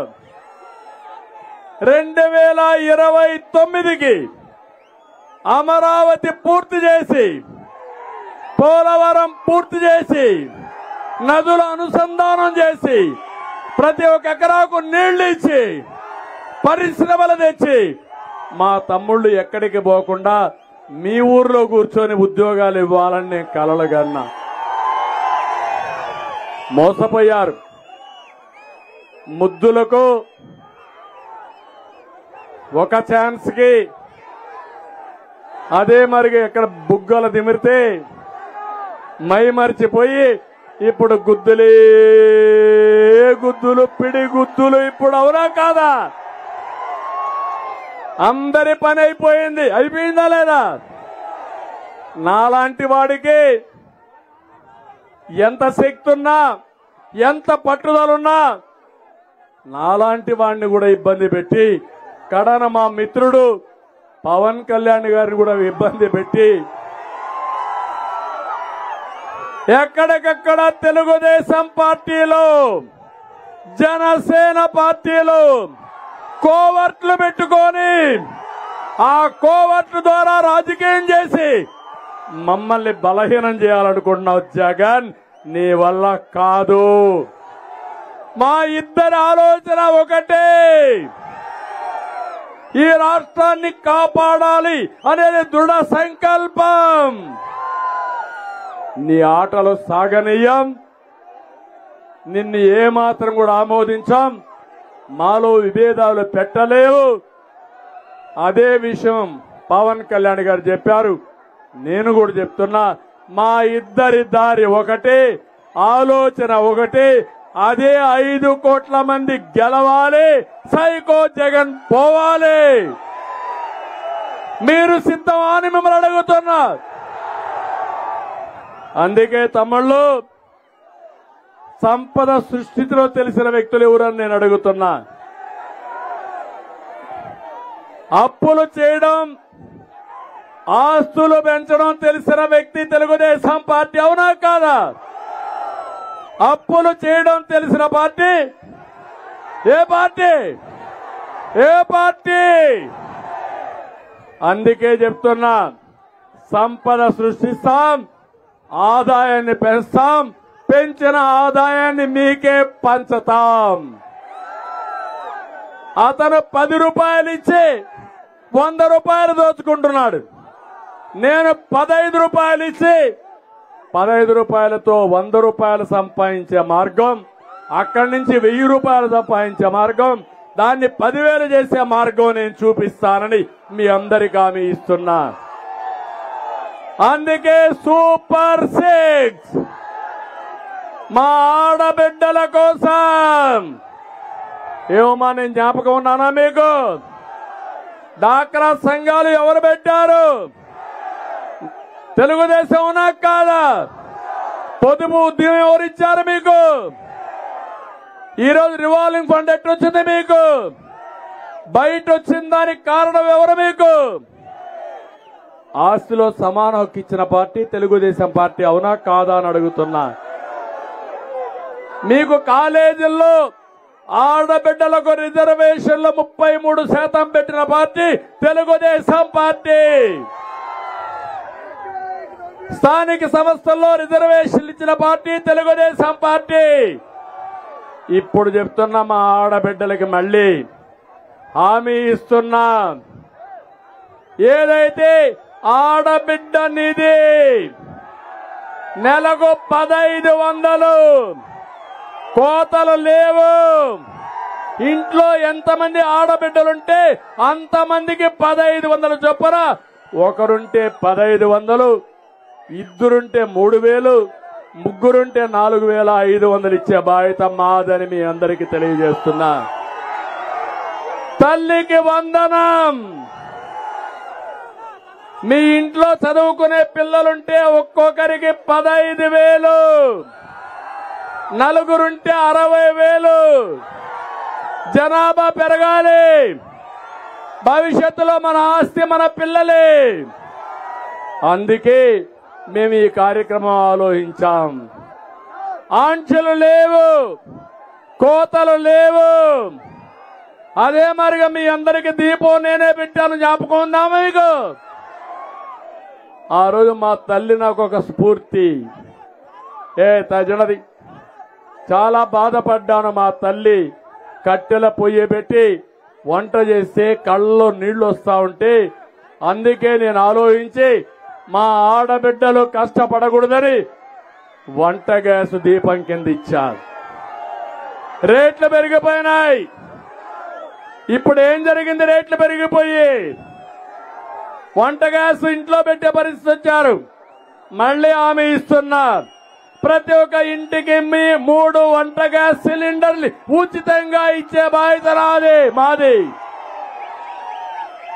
2029కి అమరావతి పూర్తి చేసి, పోలవరం పూర్తి చేసి, నదుల అనుసంధానం చేసి, ప్రతి ఒక్క ఎకరాకు నీళ్లు ఇచ్చి, పరిశ్రమలు తెచ్చి, మా తమ్ముళ్ళు ఎక్కడికి పోకుండా మీ ఊర్లో కూర్చొని ఉద్యోగాలు ఇవ్వాలని నేను కలలు కన్నా. మోసపోయారు. ముద్దులకు ఒక ఛాన్స్ కి అదే మరిగా ఎక్కడ బుగ్గలు దిమిరితే మై మరిచిపోయి ఇప్పుడు గుద్దులే గుద్దులు, పిడి గుద్దులు. ఇప్పుడు అవునా కాదా? అందరి పని అయిపోయింది. అయిపోయిందా లేదా? నాలాంటి వాడికి ఎంత శక్తి ఉన్నా, ఎంత పట్టుదలున్నా, నాలాంటి వాడిని కూడా ఇబ్బంది పెట్టి, కడన మా మిత్రుడు పవన్ కళ్యాణ్ గారిని కూడా ఇబ్బంది పెట్టి, ఎక్కడికక్కడ తెలుగుదేశం పార్టీలో, జనసేన పార్టీలో కోవర్ట్లు పెట్టుకొని, ఆ కోవర్ట్ల ద్వారా రాజకీయం చేసి మమ్మల్ని బలహీనం చేయాలనుకుంటున్నావు జగన్. నీ వల్ల కాదు. మా ఇద్దరి ఆలోచన ఒకటే, ఈ రాష్ట్రాన్ని కాపాడాలి అనేది దృఢ సంకల్పం. నీ ఆటలు సాగనీయం, నిన్ను ఏమాత్రం కూడా ఆమోదించాం. మాలో విభేదాలు పెట్టలేవు. అదే విషయం పవన్ కళ్యాణ్ గారు చెప్పారు, నేను కూడా చెప్తున్నా. మా ఇద్దరి దారి ఒకటే, ఆలోచన ఒకటే. అదే 5 కోట్ల మంది గెలవాలి, సైకో జగన్ పోవాలి. మీరు సిద్ధమా అని మిమ్మల్ని అడుగుతున్నా. అందుకే తమ్ముళ్ళు, సంపద సృష్టిలో తెలిసిన వ్యక్తులు ఎవరని నేను అడుగుతున్నా. అప్పులు చేయడం, ఆస్తులు పెంచడం తెలిసిన వ్యక్తి తెలుగుదేశం పార్టీ, అవునా కాదా? అప్పులు చేయడం తెలిసిన పార్టీ ఏ పార్టీ? ఏ పార్టీ? అందుకే చెప్తున్నా, సంపద సృష్టిస్తాం, ఆదాయాన్ని పెంచుతాం, పెంచిన ఆదాయాన్ని మీకే పంచుతాం. అతను 10 రూపాయలు ఇచ్చి 100 రూపాయలు దోచుకుంటున్నాడు. నేను 15 రూపాయలు ఇచ్చి 15 రూపాయలతో 100 రూపాయలు సంపాదించే మార్గం, అక్కడి నుంచి 1000 రూపాయలు సంపాదించే మార్గం, దాన్ని 10,000 చేసే మార్గం నేను చూపిస్తానని మీ అందరికీ హామీ ఇస్తున్నా. అందుకే సూపర్ 6 మా ఆడబిడ్డల కోసం. ఏమమ్మా, నేను జ్ఞాపకం ఉన్నానా మీకు? డాక్రా సంఘాలు ఎవరు పెట్టారు? తెలుగుదేశం ఉన్నా కాదా? పొదుపు ఉద్యమం ఎవరు ఇచ్చారు మీకు? ఈరోజు రివాల్వింగ్ ఫండ్ ఎట్టొచ్చింది మీకు? బయట వచ్చిన దానికి కారణం ఎవరు మీకు? ఆస్తిలో సమాన హక్కు ఇచ్చిన పార్టీ తెలుగుదేశం పార్టీ, అవునా కాదా అని అడుగుతున్నా. మీకు కాలేజీల్లో ఆడబిడ్డలకు రిజర్వేషన్లు 33% పెట్టిన పార్టీ తెలుగుదేశం పార్టీ. స్థానిక సంస్థల్లో రిజర్వేషన్లు ఇచ్చిన పార్టీ తెలుగుదేశం పార్టీ. ఇప్పుడు చెప్తున్నా, మా ఆడబిడ్డలకి మళ్ళీ హామీ ఇస్తున్నా. ఏదైతే ఆడబిడ్డ నిధి నెలకు 1500, కోతలు లేవు. ఇంట్లో ఎంతమంది ఆడబిడ్డలుంటే అంతమందికి 1500 చొప్పున. ఒకరుంటే 1500, ఇద్దరుంటే 3000, ముగ్గురుంటే 4500 ఇచ్చే బాధ్యత మాదని మీ అందరికీ తెలియజేస్తున్నా. తల్లికి వందనం. మీ ఇంట్లో చదువుకునే పిల్లలుంటే ఒక్కొక్కరికి 15,000, నలుగురుంటే 60,000. జనాభా పెరగాలి, భవిష్యత్తులో మన ఆస్తి మన పిల్లలే. అందుకే మేము ఈ కార్యక్రమం ఆలోచించాం. ఆంక్షలు లేవు, కోతలు లేవు. అదే మరిగా మీ అందరికి దీపం నేనే పెట్టాను, జ్ఞాపకం ఉందా మీకు? ఆ రోజు మా తల్లి నాకు ఒక స్ఫూర్తి. తజనది చాలా బాధపడ్డాను. మా తల్లి కట్టెల పొయ్యి పెట్టి వంట చేస్తే కళ్ళలో నీళ్లు వస్తా ఉంటే, అందుకే నేను ఆలోచించి మా ఆడబిడ్డలు కష్టపడకూడదని వంట గ్యాస్ దీపం కింద ఇచ్చారు. రేట్లు పెరిగిపోయినాయి. ఇప్పుడు ఏం జరిగింది? రేట్లు పెరిగిపోయి వంట గ్యాస్ ఇంట్లో పెట్టే పరిస్థితి వచ్చారు. మళ్ళీ హామీ ఇస్తున్నారు, ప్రతి ఒక్క ఇంటికి 3 వంట గ్యాస్ సిలిండర్లు ఉచితంగా ఇచ్చే బాధ్యత మాది.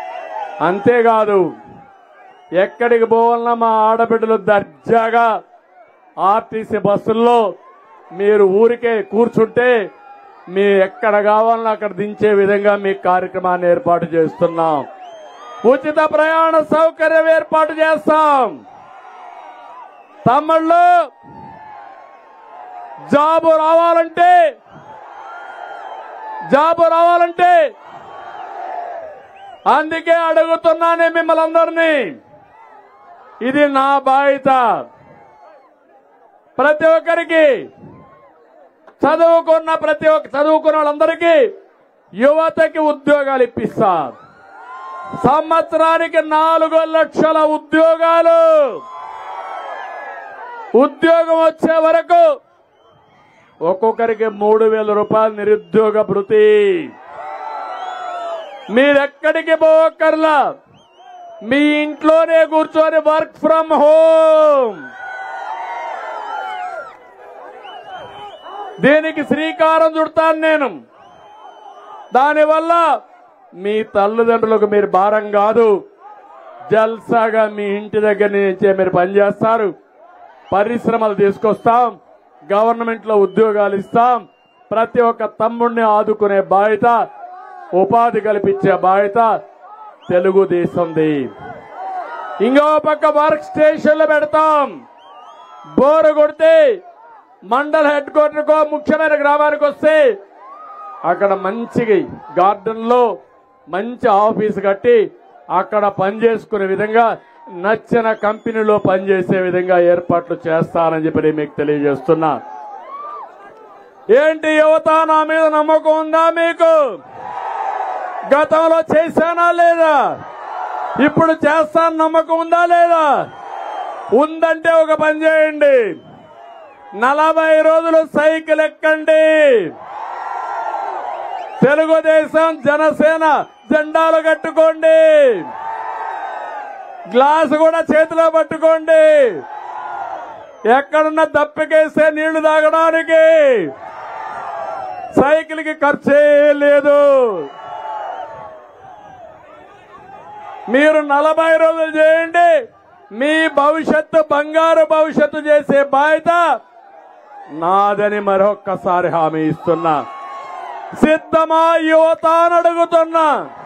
అంతేకాదు ఎక్కడికి పోవాలన్నా మా ఆడబిడ్డలు దర్జాగా ఆర్టీసీ బస్సుల్లో మీరు ఊరికే కూర్చుంటే మీ ఎక్కడ కావాలన్నా అక్కడ దించే విధంగా మీ కార్యక్రమాన్ని ఏర్పాటు చేస్తున్నాం. ఉచిత ప్రయాణ సౌకర్యం ఏర్పాటు చేస్తాం. తమ్ముళ్ళు జాబు రావాలంటే అందుకే అడుగుతున్నానే మిమ్మల్ని అందరినీ. ఇది నా బాధ్యత. ప్రతి ఒక్కరికి చదువుకున్న వాళ్ళందరికీ యువతకి ఉద్యోగాలు ఇప్పిస్తా. సంవత్సరానికి 4 లక్షల ఉద్యోగాలు. ఉద్యోగం వచ్చే వరకు ఒక్కొక్కరికి 3,000 రూపాయలు నిరుద్యోగ భృతి. మీరెక్కడికి పోవక్కర్లా, మీ ఇంట్లోనే కూర్చొని వర్క్ ఫ్రమ్ హోమ్. దీనికి శ్రీకారం చుడతాను నేను. దానివల్ల మీ తల్లిదండ్రులకు మీరు భారం కాదు, జల్సాగా మీ ఇంటి దగ్గర నుంచే మీరు పనిచేస్తారు. పరిశ్రమలు తీసుకొస్తాం, గవర్నమెంట్ లో ఉద్యోగాలు ఇస్తాం. ప్రతి ఒక్క తమ్ముడిని ఆదుకునే బాధ్యత, ఉపాధి కల్పించే బాధ్యత తెలుగుదేశంది. ఇంకో పక్క వర్క్ స్టేషన్లు పెడతాం. బోరు కొడితే మండల హెడ్ క్వార్టర్కో ముఖ్యమైన గ్రామానికి వస్తే అక్కడ మంచి గార్డెన్ లో మంచి ఆఫీసు కట్టి అక్కడ పనిచేసుకునే విధంగా, నచ్చిన కంపెనీలో పనిచేసే విధంగా ఏర్పాట్లు చేస్తానని చెప్పి మీకు తెలియజేస్తున్నా. ఏంటి యువత, నా మీద నమ్మకం ఉందా మీకు? గతంలో చేశానా లేదా? ఇప్పుడు చేస్తాను నమ్మకం ఉందా లేదా? ఉందంటే ఒక పని చేయండి, 40 రోజులు సైకిల్ ఎక్కండి. తెలుగుదేశం జనసేన జెండాలు కట్టుకోండి, గ్లాసు కూడా చేతిలో పట్టుకోండి. ఎక్కడున్న దప్పికేస్తే నీళ్లు తాగడానికి సైకిల్ కి ఖర్చే లేదు. మీరు 40 రోజులు చేయండి, మీ భవిష్యత్తు బంగారు భవిష్యత్తు చేసే బాధ్యత నాదని మరొక్కసారి హామీ ఇస్తున్నా. సిద్ధమా యువత అని అడుగుతున్నా.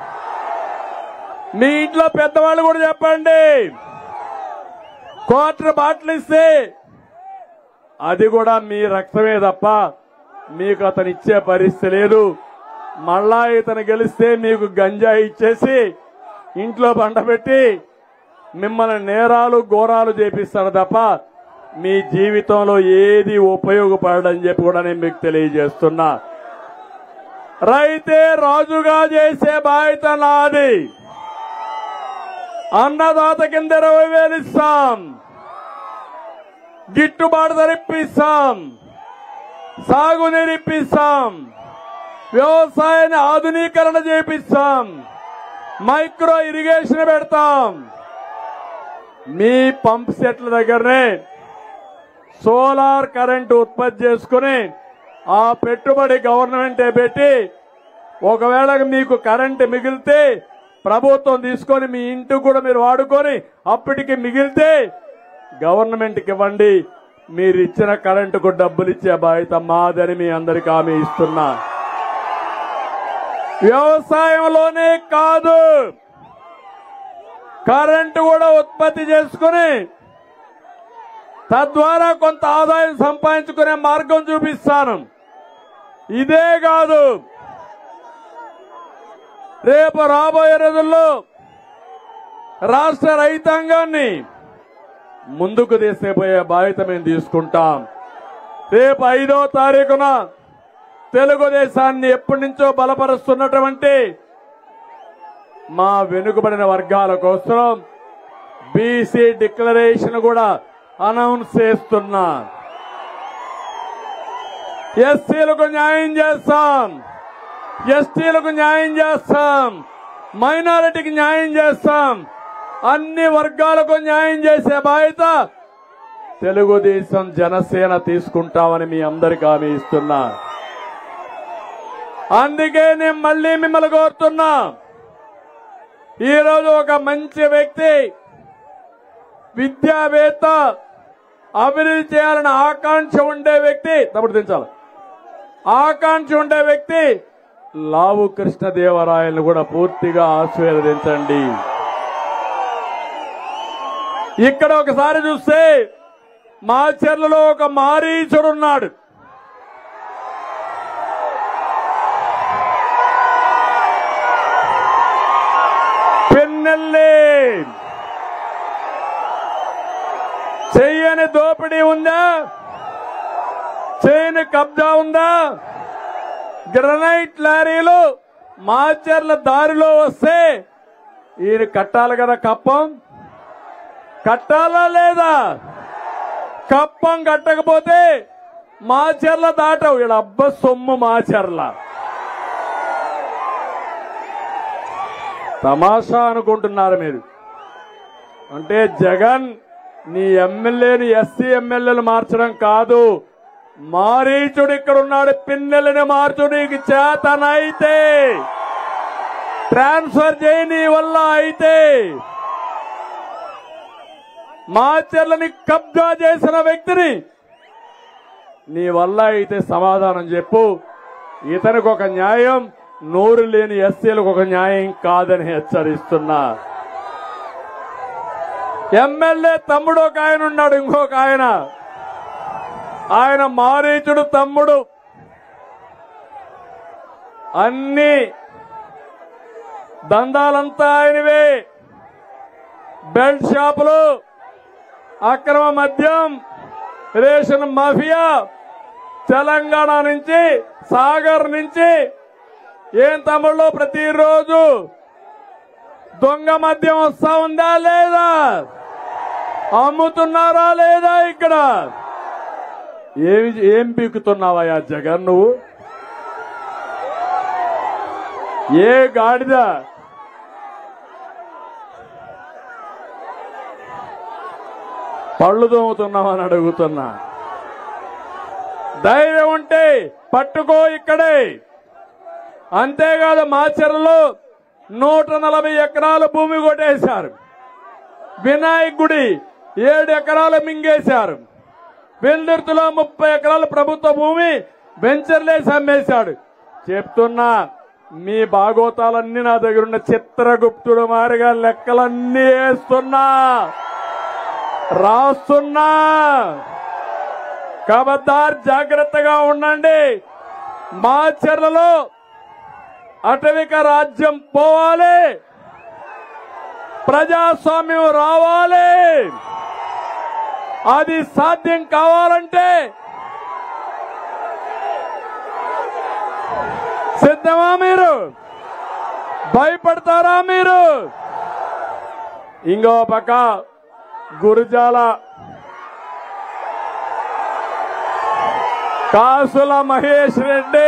మీ ఇంట్లో పెద్దవాళ్ళు కూడా చెప్పండి. క్వార్టర్ బాటిల్ ఇస్తే అది కూడా మీ రక్తమే తప్ప మీకు అతను ఇచ్చే పరిస్థితి లేదు. మళ్ళా ఇతను గెలిస్తే మీకు గంజాయి ఇచ్చేసి ఇంట్లో బండబెట్టి మిమ్మల్ని నేరాలు ఘోరాలు చేపిస్తారు తప్ప మీ జీవితంలో ఏది ఉపయోగపడని చెప్పి కూడా నేను మీకు తెలియజేస్తున్నా. రైతే రాజుగా చేసే బాధ్యత నాది. అన్నదాత కింద 20,000 ఇస్తాం, గిట్టుబాటు ధర ఇప్పిస్తాం, సాగునీరు ఇప్పిస్తాం, వ్యవసాయాన్ని ఆధునీకరణ చేపిస్తాం, మైక్రో ఇరిగేషన్ పెడతాం. మీ పంప్ సెట్ల దగ్గరనే సోలార్ కరెంటు ఉత్పత్తి చేసుకుని ఆ పెట్టుబడి గవర్నమెంటే పెట్టి ఒకవేళ మీకు కరెంటు మిగిలితే ప్రభుత్వం తీసుకొని మీ ఇంటికి కూడా మీరు వాడుకొని అప్పటికి మిగిలితే గవర్నమెంట్కి ఇవ్వండి. మీరు ఇచ్చిన కరెంటుకు డబ్బులు ఇచ్చే బాధ్యత మాదని మీ అందరికీ హామీ ఇస్తున్నా. వ్యవసాయంలోనే కాదు, కరెంటు కూడా ఉత్పత్తి చేసుకుని తద్వారా కొంత ఆదాయం సంపాదించుకునే మార్గం చూపిస్తాను. ఇదే కాదు, రేపు రాబోయే రోజుల్లో రాష్ట్ర రైతాంగాన్ని ముందుకు తీసుకుపోయే బాధ్యత మేము తీసుకుంటాం. రేపు 5వ తారీఖున తెలుగుదేశాన్ని ఎప్పటి నుంచో బలపరుస్తున్నటువంటి మా వెనుకబడిన వర్గాల కోసం బీసీ డిక్లరేషన్ కూడా అనౌన్స్ చేస్తున్నా. ఎస్సీలకు న్యాయం చేస్తాం, ఎస్టీలకు న్యాయం చేస్తాం, మైనారిటీకి న్యాయం చేస్తాం, అన్ని వర్గాలకు న్యాయం చేసే బాధ్యత తెలుగుదేశం జనసేన తీసుకుంటామని మీ అందరికీ హామీ ఇస్తున్నా. అందుకే నేను మళ్ళీ మిమ్మల్ని కోరుతున్నా, ఈ రోజు ఒక మంచి వ్యక్తి, విద్యావేత్త, అభివృద్ధి చేయాలని ఆకాంక్ష ఉండే వ్యక్తి, తప్పుడు దించాలి, ఆకాంక్ష ఉండే వ్యక్తి లావు కృష్ణదేవరాయలను కూడా పూర్తిగా ఆశీర్వదించండి. ఇక్కడ ఒకసారి చూస్తే మాచర్లలో ఒక మారీచుడున్నాడు. పిన్నెల్లి చెయ్యని దోపిడీ ఉందా? చేయని కబ్జా ఉందా? గ్రనైట్ లారీలు మాచర్ల దారిలో వస్తే ఈయన కట్టాలి కదా, కప్పం కట్టాలా లేదా? కప్పం కట్టకపోతే మాచర్ల దాటవు. వీళ్ళ అబ్బ సొమ్ము మాచర్ల. తమాషా అనుకుంటున్నారు మీరు. అంటే జగన్ నీ ఎమ్మెల్యేని ఎస్సీ ఎమ్మెల్యేలు మార్చడం కాదు, మారీచుడు ఇక్కడ ఉన్నాడు. పిన్నెల్లిని మార్చు, నీకు చేతనైతే ట్రాన్స్ఫర్ చేయి, నీ వల్ల అయితే. మాచర్లని కబ్జా చేసిన వ్యక్తిని నీ వల్ల అయితే సమాధానం చెప్పు. ఇతనికి ఒక న్యాయం, నోరు లేని ఎస్సీలకు ఒక న్యాయం కాదని హెచ్చరిస్తున్నా. ఎమ్మెల్యే తమ్ముడు ఒక ఆయన ఉన్నాడు, ఇంకొక ఆయన మారీచుడు తమ్ముడు. అన్ని దందాలంతా ఆయనవే. బెల్ట్ షాపులు, అక్రమ మద్యం, రేషన్ మాఫియా, తెలంగాణ నుంచి, సాగర్ నుంచి. ఏం తమ్ముళ్ళు, ప్రతిరోజు దొంగ మద్యం వస్తా ఉందా లేదా? అమ్ముతున్నారా లేదా? ఇక్కడ ఏం పీకుతున్నావయ్యా జగన్ నువ్వు? ఏ గాడిద పళ్ళు దొంగతున్నావని అడుగుతున్నా. ధైర్యం ఉంటే పట్టుకో ఇక్కడే. అంతేకాదు, మాచర్లలో 140 ఎకరాల భూమి కొట్టేశారు. వినాయక్ గుడి 7 ఎకరాలు మింగేశారు. వెల్దుర్తిలో 30 ఎకరాల ప్రభుత్వ భూమి వెంచర్లేసి అమ్మేశాడు. చెప్తున్నా, మీ భాగోతాలన్నీ నా దగ్గర ఉన్న చిత్రగుప్తుడు మారిగా లెక్కలన్నీ వేస్తున్నా, రాస్తున్నా. ఖబర్దార్, జాగ్రత్తగా ఉండండి. మాచర్లలో అటవిక రాజ్యం పోవాలి, ప్రజాస్వామ్యం రావాలి. అది సాధ్యం కావాలంటే సిద్ధమా మీరు? భయపడతారా మీరు? ఇంకో పక్క గురజాల కాసుల మహేష్ రెడ్డి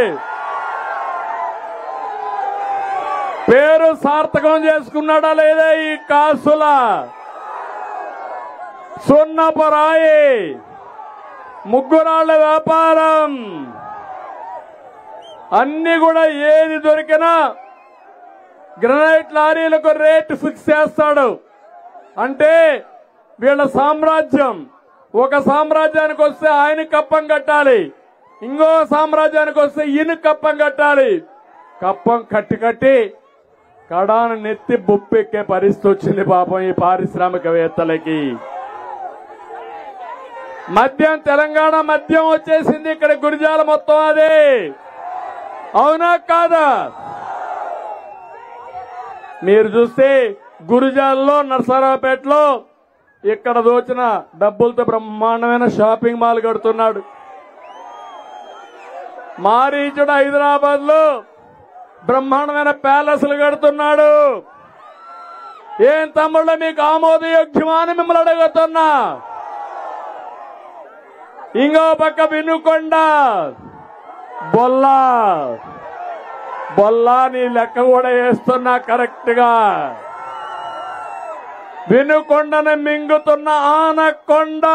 పేరు సార్థకం చేసుకున్నాడా లేదా? ఈ కాసుల సున్నపురాయి, ముగ్గురాళ్ల వ్యాపారం, అన్ని కూడా ఏది దొరికినా గ్రనైట్ లారీలకు రేటు ఫిక్స్ చేస్తాడు. అంటే వీళ్ళ సామ్రాజ్యం. ఒక సామ్రాజ్యానికి వస్తే ఆయన కప్పం కట్టాలి, ఇంకో సామ్రాజ్యానికి వస్తే ఈయన కప్పం కట్టాలి. కప్పం కట్టి కడాను నెత్తి బొప్పెక్కే పరిస్థితి వచ్చింది పాపం ఈ పారిశ్రామికవేత్తలకి. మద్యం, తెలంగాణ మద్యం వచ్చేసింది ఇక్కడ గురిజాల మొత్తం. అదే అవునా కాదా? మీరు చూస్తే గురిజాల్లో, నర్సరావుపేటలో ఇక్కడ దోచిన డబ్బులతో బ్రహ్మాండమైన షాపింగ్ మాల్ కడుతున్నాడు. మారీచుడు హైదరాబాద్ లో బ్రహ్మాండమైన ప్యాలెస్లు కడుతున్నాడు. ఏం తమ్ముళ్ళు, మీకు ఆమోదయోగ్యమా అని మిమ్మల్ని అడుగుతున్నా. ఇంకో పక్క వినుకొండ, బొల్లా నీ లెక్క కూడా వేస్తున్నా కరెక్ట్ గా. వినుకొండను మింగుతున్న ఆనకొండ,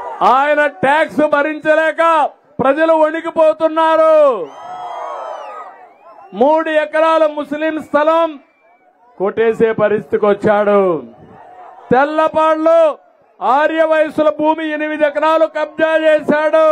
ఆయన ట్యాక్స్ భరించలేక ప్రజలు వణికిపోతున్నారు. 3 ఎకరాల ముస్లిం స్థలం కొట్టేసే పరిస్థితికి వచ్చాడు. తెల్లపాడులో ఆర్య వయసుల భూమి 8 ఎకరాలు కబ్జా చేశాడు.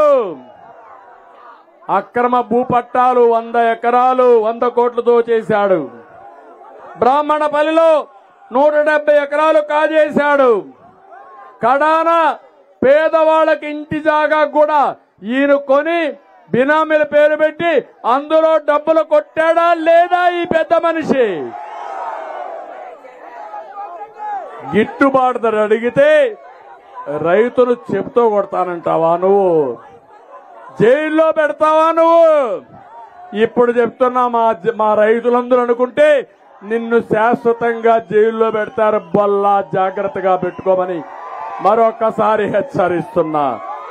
అక్రమ భూపట్టాలు 100 ఎకరాలు 100 కోట్లతో చేశాడు. బ్రాహ్మణపల్లిలో 170 ఎకరాలు కాజేశాడు. కడాన పేదవాళ్ళకి ఇంటి జాగా కూడా ఈయన కొని బినామీల పేరు పెట్టి అందులో డబ్బులు కొట్టాడా లేదా ఈ పెద్ద మనిషి? గిట్టుబాటు ధర అడిగితే రైతును చెప్తూ కొడతానంటావా నువ్వు? జైల్లో పెడతావా నువ్వు? ఇప్పుడు చెప్తున్నా మా రైతులందరూ అనుకుంటే నిన్ను శాశ్వతంగా జైల్లో పెడతారు. బొల్లా జాగ్రత్తగా పెట్టుకోమని మరొకసారి హెచ్చరిస్తున్నా.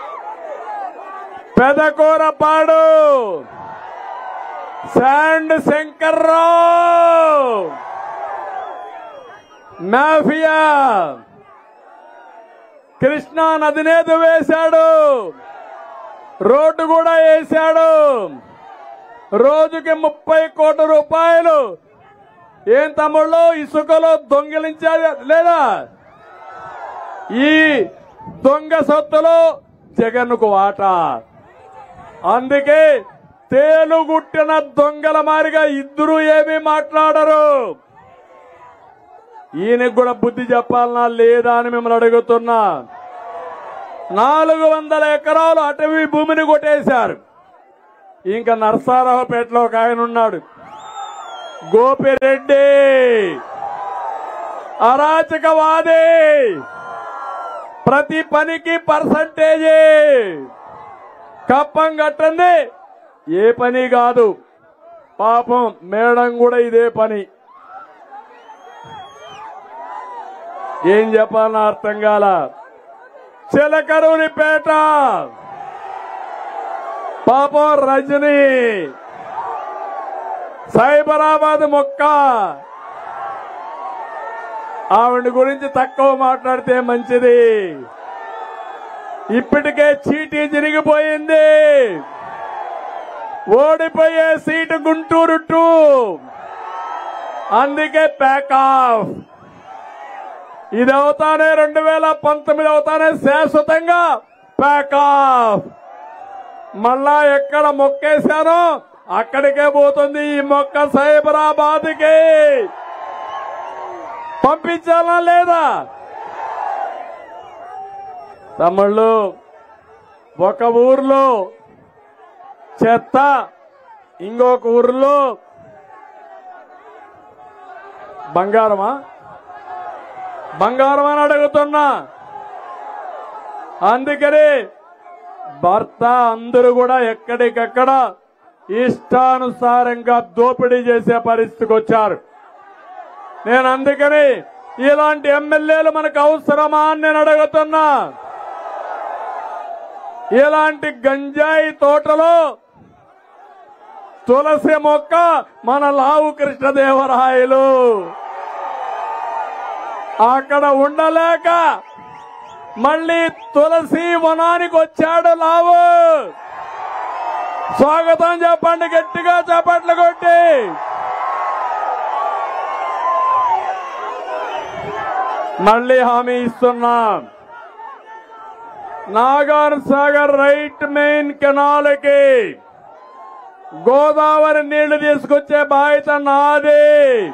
పెదకూరపాడు శాండ్ శంకర్రావు మాఫియా కృష్ణా నదినే వేశాడు. రోడ్డు కూడా వేశాడు. రోజుకి 30 కోట్ల రూపాయలు ఏం తమ్ముళ్ళు ఇసుకలో దొంగిలించారు లేదా? ఈ దొంగ సొత్తులో జగన్కు వాటా. అందుకే తేలుగుట్టిన దొంగల మారిగా ఇద్దరు ఏమీ మాట్లాడరు. ఈయనకు కూడా బుద్ధి చెప్పాలనా లేదా అని మిమ్మల్ని అడుగుతున్నా. 400 ఎకరాలు అటవీ భూమిని కొట్టేశారు. ఇంకా నర్సారావుపేటలో ఒక ఆయన ఉన్నాడు, గోపిరెడ్డి, అరాచకవాది. ప్రతి పనికి పర్సంటేజీ. కప్పం కట్టండి ఏ పని కాదు. పాపం మేడం కూడా ఇదే పని. ఏం చెప్పాలన్నా అర్థం కాల. చిలకరూరిపేట పాపం రజని, సైబరాబాద్ మొక్క. ఆవిడ గురించి తక్కువ మాట్లాడితే మంచిది. ఇప్పటికే చీటీ జరిగిపోయింది. ఓడిపోయే సీటు గుంటూరు 2. అందుకే ప్యాక్ ఆఫ్. ఇది అవుతానే 2019 అవుతానే శాశ్వతంగా ప్యాక్ ఆఫ్. మళ్ళా ఎక్కడ మొక్కేశానో అక్కడికే పోతుంది ఈ మొక్క. సైబరాబాద్కి పంపించాలా లేదా? తమ్ముళ్ళు, ఒక ఊర్లో చెత్త, ఇంకొక ఊర్లో బంగారమా బంగారం అని అడుగుతున్నా. అందుకని భర్త అందరూ కూడా ఎక్కడికక్కడ ఇష్టానుసారంగా దోపిడీ చేసే పరిస్థితికి వచ్చారు. నేను అందుకని ఇలాంటి ఎమ్మెల్యేలు మనకు అవసరమా అని నేను అడుగుతున్నా. ఇలాంటి గంజాయి తోటలో తులసి మొక్క మన లావు కృష్ణదేవరాయలు అక్కడ ఉండలేక మళ్ళీ తులసి వనానికి వచ్చాడు లావు. స్వాగతం చెప్పండి గట్టిగా, చప్పట్లు కొట్టి. మళ్ళీ హామీ ఇస్తున్నాం. నాగార్ సాగర్ రైట్ మెయిన్ కెనాల్కి గోదావరి నీళ్లు తీసుకొచ్చే బాధ్యత నాది.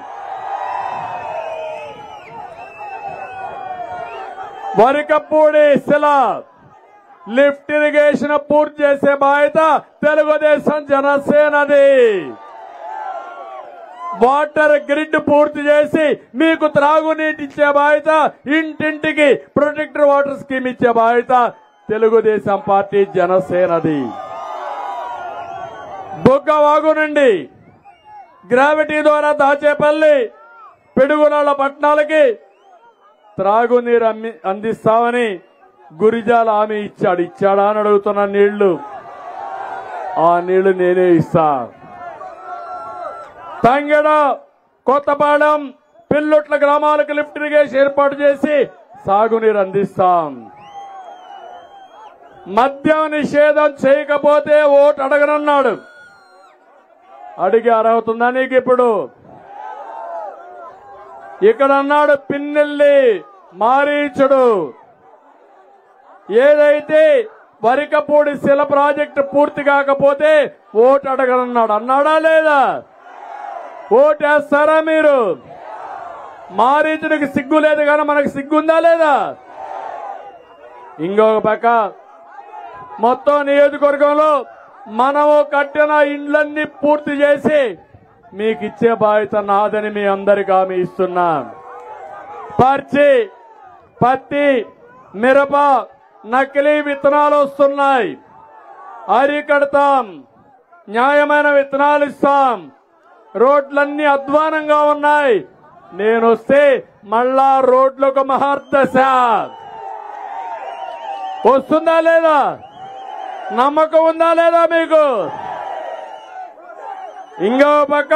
వరికపూడి శిల లిఫ్ట్ ఇరిగేషన్ పూర్తి చేసే బాధ్యత తెలుగుదేశం జనసేనది. వాటర్ గ్రిడ్ పూర్తి చేసి మీకు త్రాగునీటి ఇచ్చే బాధ్యత, ఇంటింటికి ప్రొటెక్టర్ వాటర్ స్కీమ్ ఇచ్చే బాధ్యత తెలుగుదేశం పార్టీ జనసేనది. బుగ్గవాగు నుండి గ్రావిటీ ద్వారా దాచేపల్లి పిడుగురాళ్ల పట్టణాలకి త్రాగునీరు అందిస్తామని గురిజాల హామీ ఇచ్చాడు. ఇచ్చాడా అని అడుగుతున్న నీళ్లు, ఆ నీళ్లు నేనే ఇస్తా. తంగెడ, కొత్తపాలెం, పిల్లుట్ల గ్రామాలకు లిఫ్ట్ ఇరిగేషన్ ఏర్పాటు చేసి సాగునీరు అందిస్తాం. మద్యం నిషేధం చేయకపోతే ఓటు అడగనన్నాడు. అడిగే అర్హత ఉందా నీకు? ఇప్పుడు ఇక్కడ అన్నాడు పిన్నెల్లి మారీచుడు, ఏదైతే వరికపూడి శిల ప్రాజెక్టు పూర్తి కాకపోతే ఓటు అడగనన్నాడు. అన్నాడా లేదా? ఓటేస్తారా మీరు? మారీచుడికి సిగ్గు లేదు కానీ మనకు సిగ్గుందా లేదా? ఇంకొక పక్క మొత్తం నియోజకవర్గంలో మనము కట్టిన ఇండ్లన్నీ పూర్తి చేసి మీకు ఇచ్చే బాధ్యత నాదని మీ అందరికీ హామీ ఇస్తున్నా. పత్తి, మిరప, నకిలీ విత్తనాలు వస్తున్నాయి, అరికడతాం, న్యాయమైన విత్తనాలు ఇస్తాం. రోడ్లన్నీ అధ్వానంగా ఉన్నాయి. నేను వస్తే మళ్ళా రోడ్లకు మహర్దశ వస్తుందా లేదా? నమ్మకం ఉందా లేదా మీకు? ఇంకో పక్క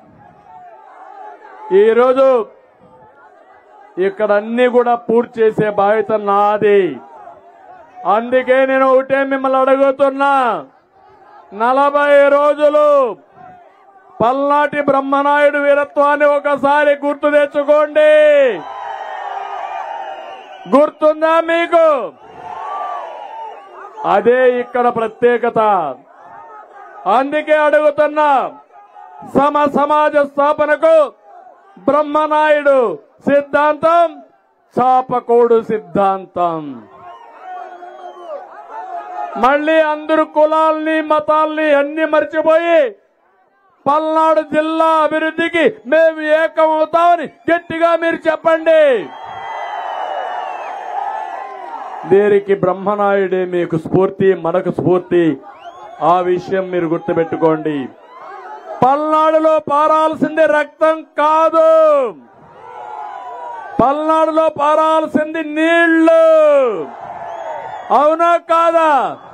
ఈరోజు ఇక్కడ అన్ని కూడా పూర్తి చేసే బాధ్యత నాది. అందుకే నేను ఒకటే మిమ్మల్ని అడుగుతున్నా, 40 రోజులు పల్నాటి బ్రహ్మనాయుడు వీరత్వాన్ని ఒకసారి గుర్తు తెచ్చుకోండి. గుర్తుందా మీకు? అదే ఇక్కడ ప్రత్యేకత. అందుకే అడుగుతున్నా, సమాజ స్థాపనకు బ్రహ్మనాయుడు సిద్ధాంతం, చాపకోడు సిద్ధాంతం. మళ్ళీ అందరు కులాల్ని మతాల్ని అన్ని మర్చిపోయి పల్నాడు జిల్లా అభివృద్ధికి మేము ఏకమవుతామని గట్టిగా మీరు చెప్పండి. దీనికి బ్రహ్మనాయుడే మీకు స్ఫూర్తి, మనకు స్ఫూర్తి. ఆ విషయం మీరు గుర్తుపెట్టుకోండి. పల్నాడులో పారాల్సింది రక్తం కాదు, పల్నాడులో పారాల్సింది నీళ్లు. అవునా కాదా?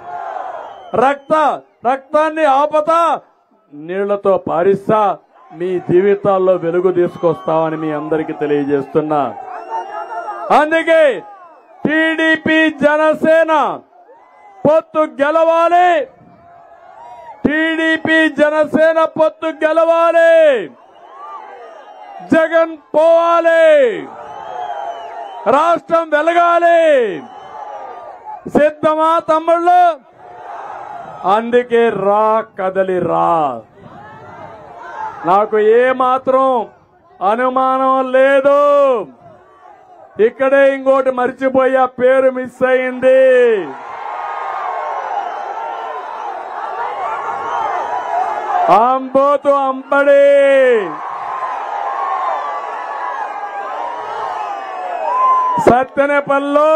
రక్తాన్ని ఆపతా నీళ్లతో పారిస్తా మీ జీవితాల్లో వెలుగు తీసుకొస్తామని మీ అందరికీ తెలియజేస్తున్నా. అందుకే టీడీపీ జనసేన పొత్తు గెలవాలి, టీడీపీ జనసేన పొత్తు గెలవాలి, జగన్ పోవాలి, రాష్ట్రం వెలగాలి. సిద్ధమా తమ్ముళ్ళు? అందుకే రా, కదలి రా. నాకు ఏమాత్రం అనుమానం లేదు. ఇక్కడే ఇంకోటి మర్చిపోయా, పేరు మిస్ అయింది. అంబోతు అంబడి సత్తెనపల్లిలో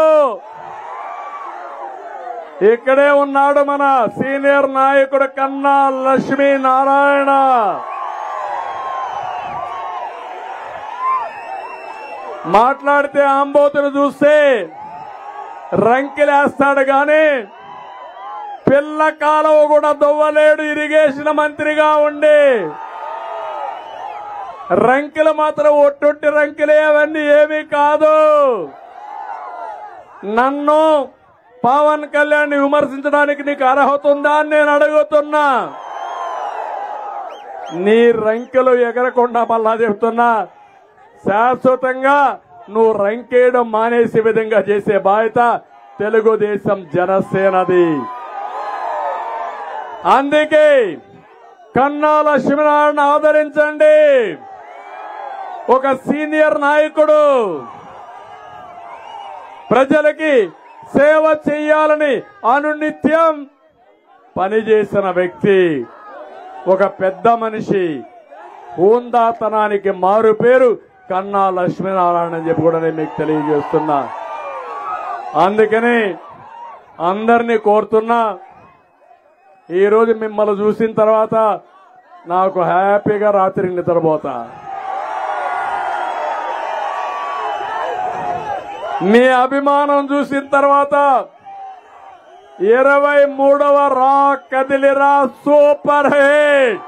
ఇక్కడే ఉన్నాడు మన సీనియర్ నాయకుడు కన్నా లక్ష్మీనారాయణ. మాట్లాడితే అంబోతును చూస్తే రంకెలేస్తాడు గాని పిల్ల కాలువ కూడా దొవ్వలేడు. ఇరిగేషన్ మంత్రిగా ఉండి రంకెలు మాత్రం ఒట్టొట్టి రంకెలే, అవన్నీ ఏమీ కాదు. నన్ను పవన్ కళ్యాణ్ విమర్శించడానికి నీకు అర్హత ఉందా అని నేను అడుగుతున్నా. నీ రంకెలు ఎగరకుండా మళ్ళా చెప్తున్నా, శాశ్వతంగా నువ్వు రంకేయడం మానేసే విధంగా చేసే బాధ్యత తెలుగుదేశం జనసేనది. అందుకే కన్నా లక్ష్మీనారాయణ ఆదరించండి. ఒక సీనియర్ నాయకుడు, ప్రజలకి సేవ చేయాలని అనునిత్యం పనిచేసిన వ్యక్తి, ఒక పెద్ద మనిషి, హోందాతనానికి మారు పేరు కన్నా లక్ష్మీనారాయణ అని చెప్పి కూడా నేను మీకు తెలియజేస్తున్నా. అందుకని అందరినీ కోరుతున్నా, ఈరోజు మిమ్మల్ని చూసిన తర్వాత నాకు హ్యాపీగా రాత్రి నిద్రపోతా. మీ అభిమానం చూసిన తర్వాత 23వ రా కదిలిరా super hit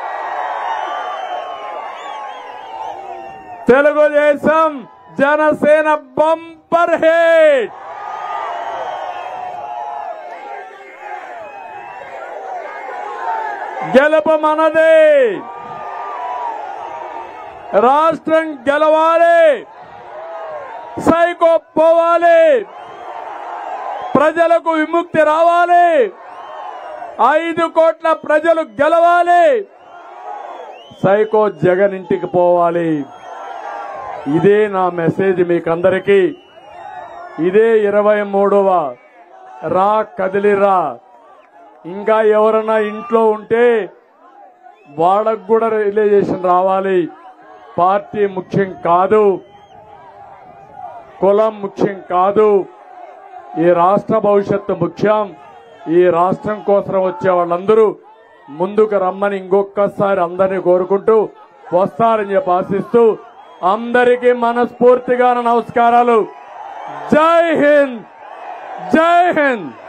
Telugudesam Janasena bumper hit. గెలుపు మనదే. రాష్ట్రం గెలవాలి, సైకో పోవాలి, ప్రజలకు విముక్తి రావాలి, 5 కోట్ల ప్రజలు గెలవాలి, సైకో జగన్ ఇంటికి పోవాలి. ఇదే నా మెసేజ్ మీకందరికీ. ఇదే 23వ రా కదిలిరా. ఇంకా ఎవరన్నా ఇంట్లో ఉంటే వాళ్ళకు కూడా రియలైజేషన్ రావాలి. పార్టీ ముఖ్యం కాదు, కులం ముఖ్యం కాదు, ఈ రాష్ట్ర భవిష్యత్తు ముఖ్యం. ఈ రాష్ట్రం కోసం వచ్చే వాళ్ళందరూ ముందుకు రమ్మని ఇంకొకసారి అందరినీ కోరుకుంటూ వస్తారని చెప్పి ఆశిస్తూ అందరికీ మనస్ఫూర్తిగా నమస్కారాలు. జై హింద్, జై హింద్.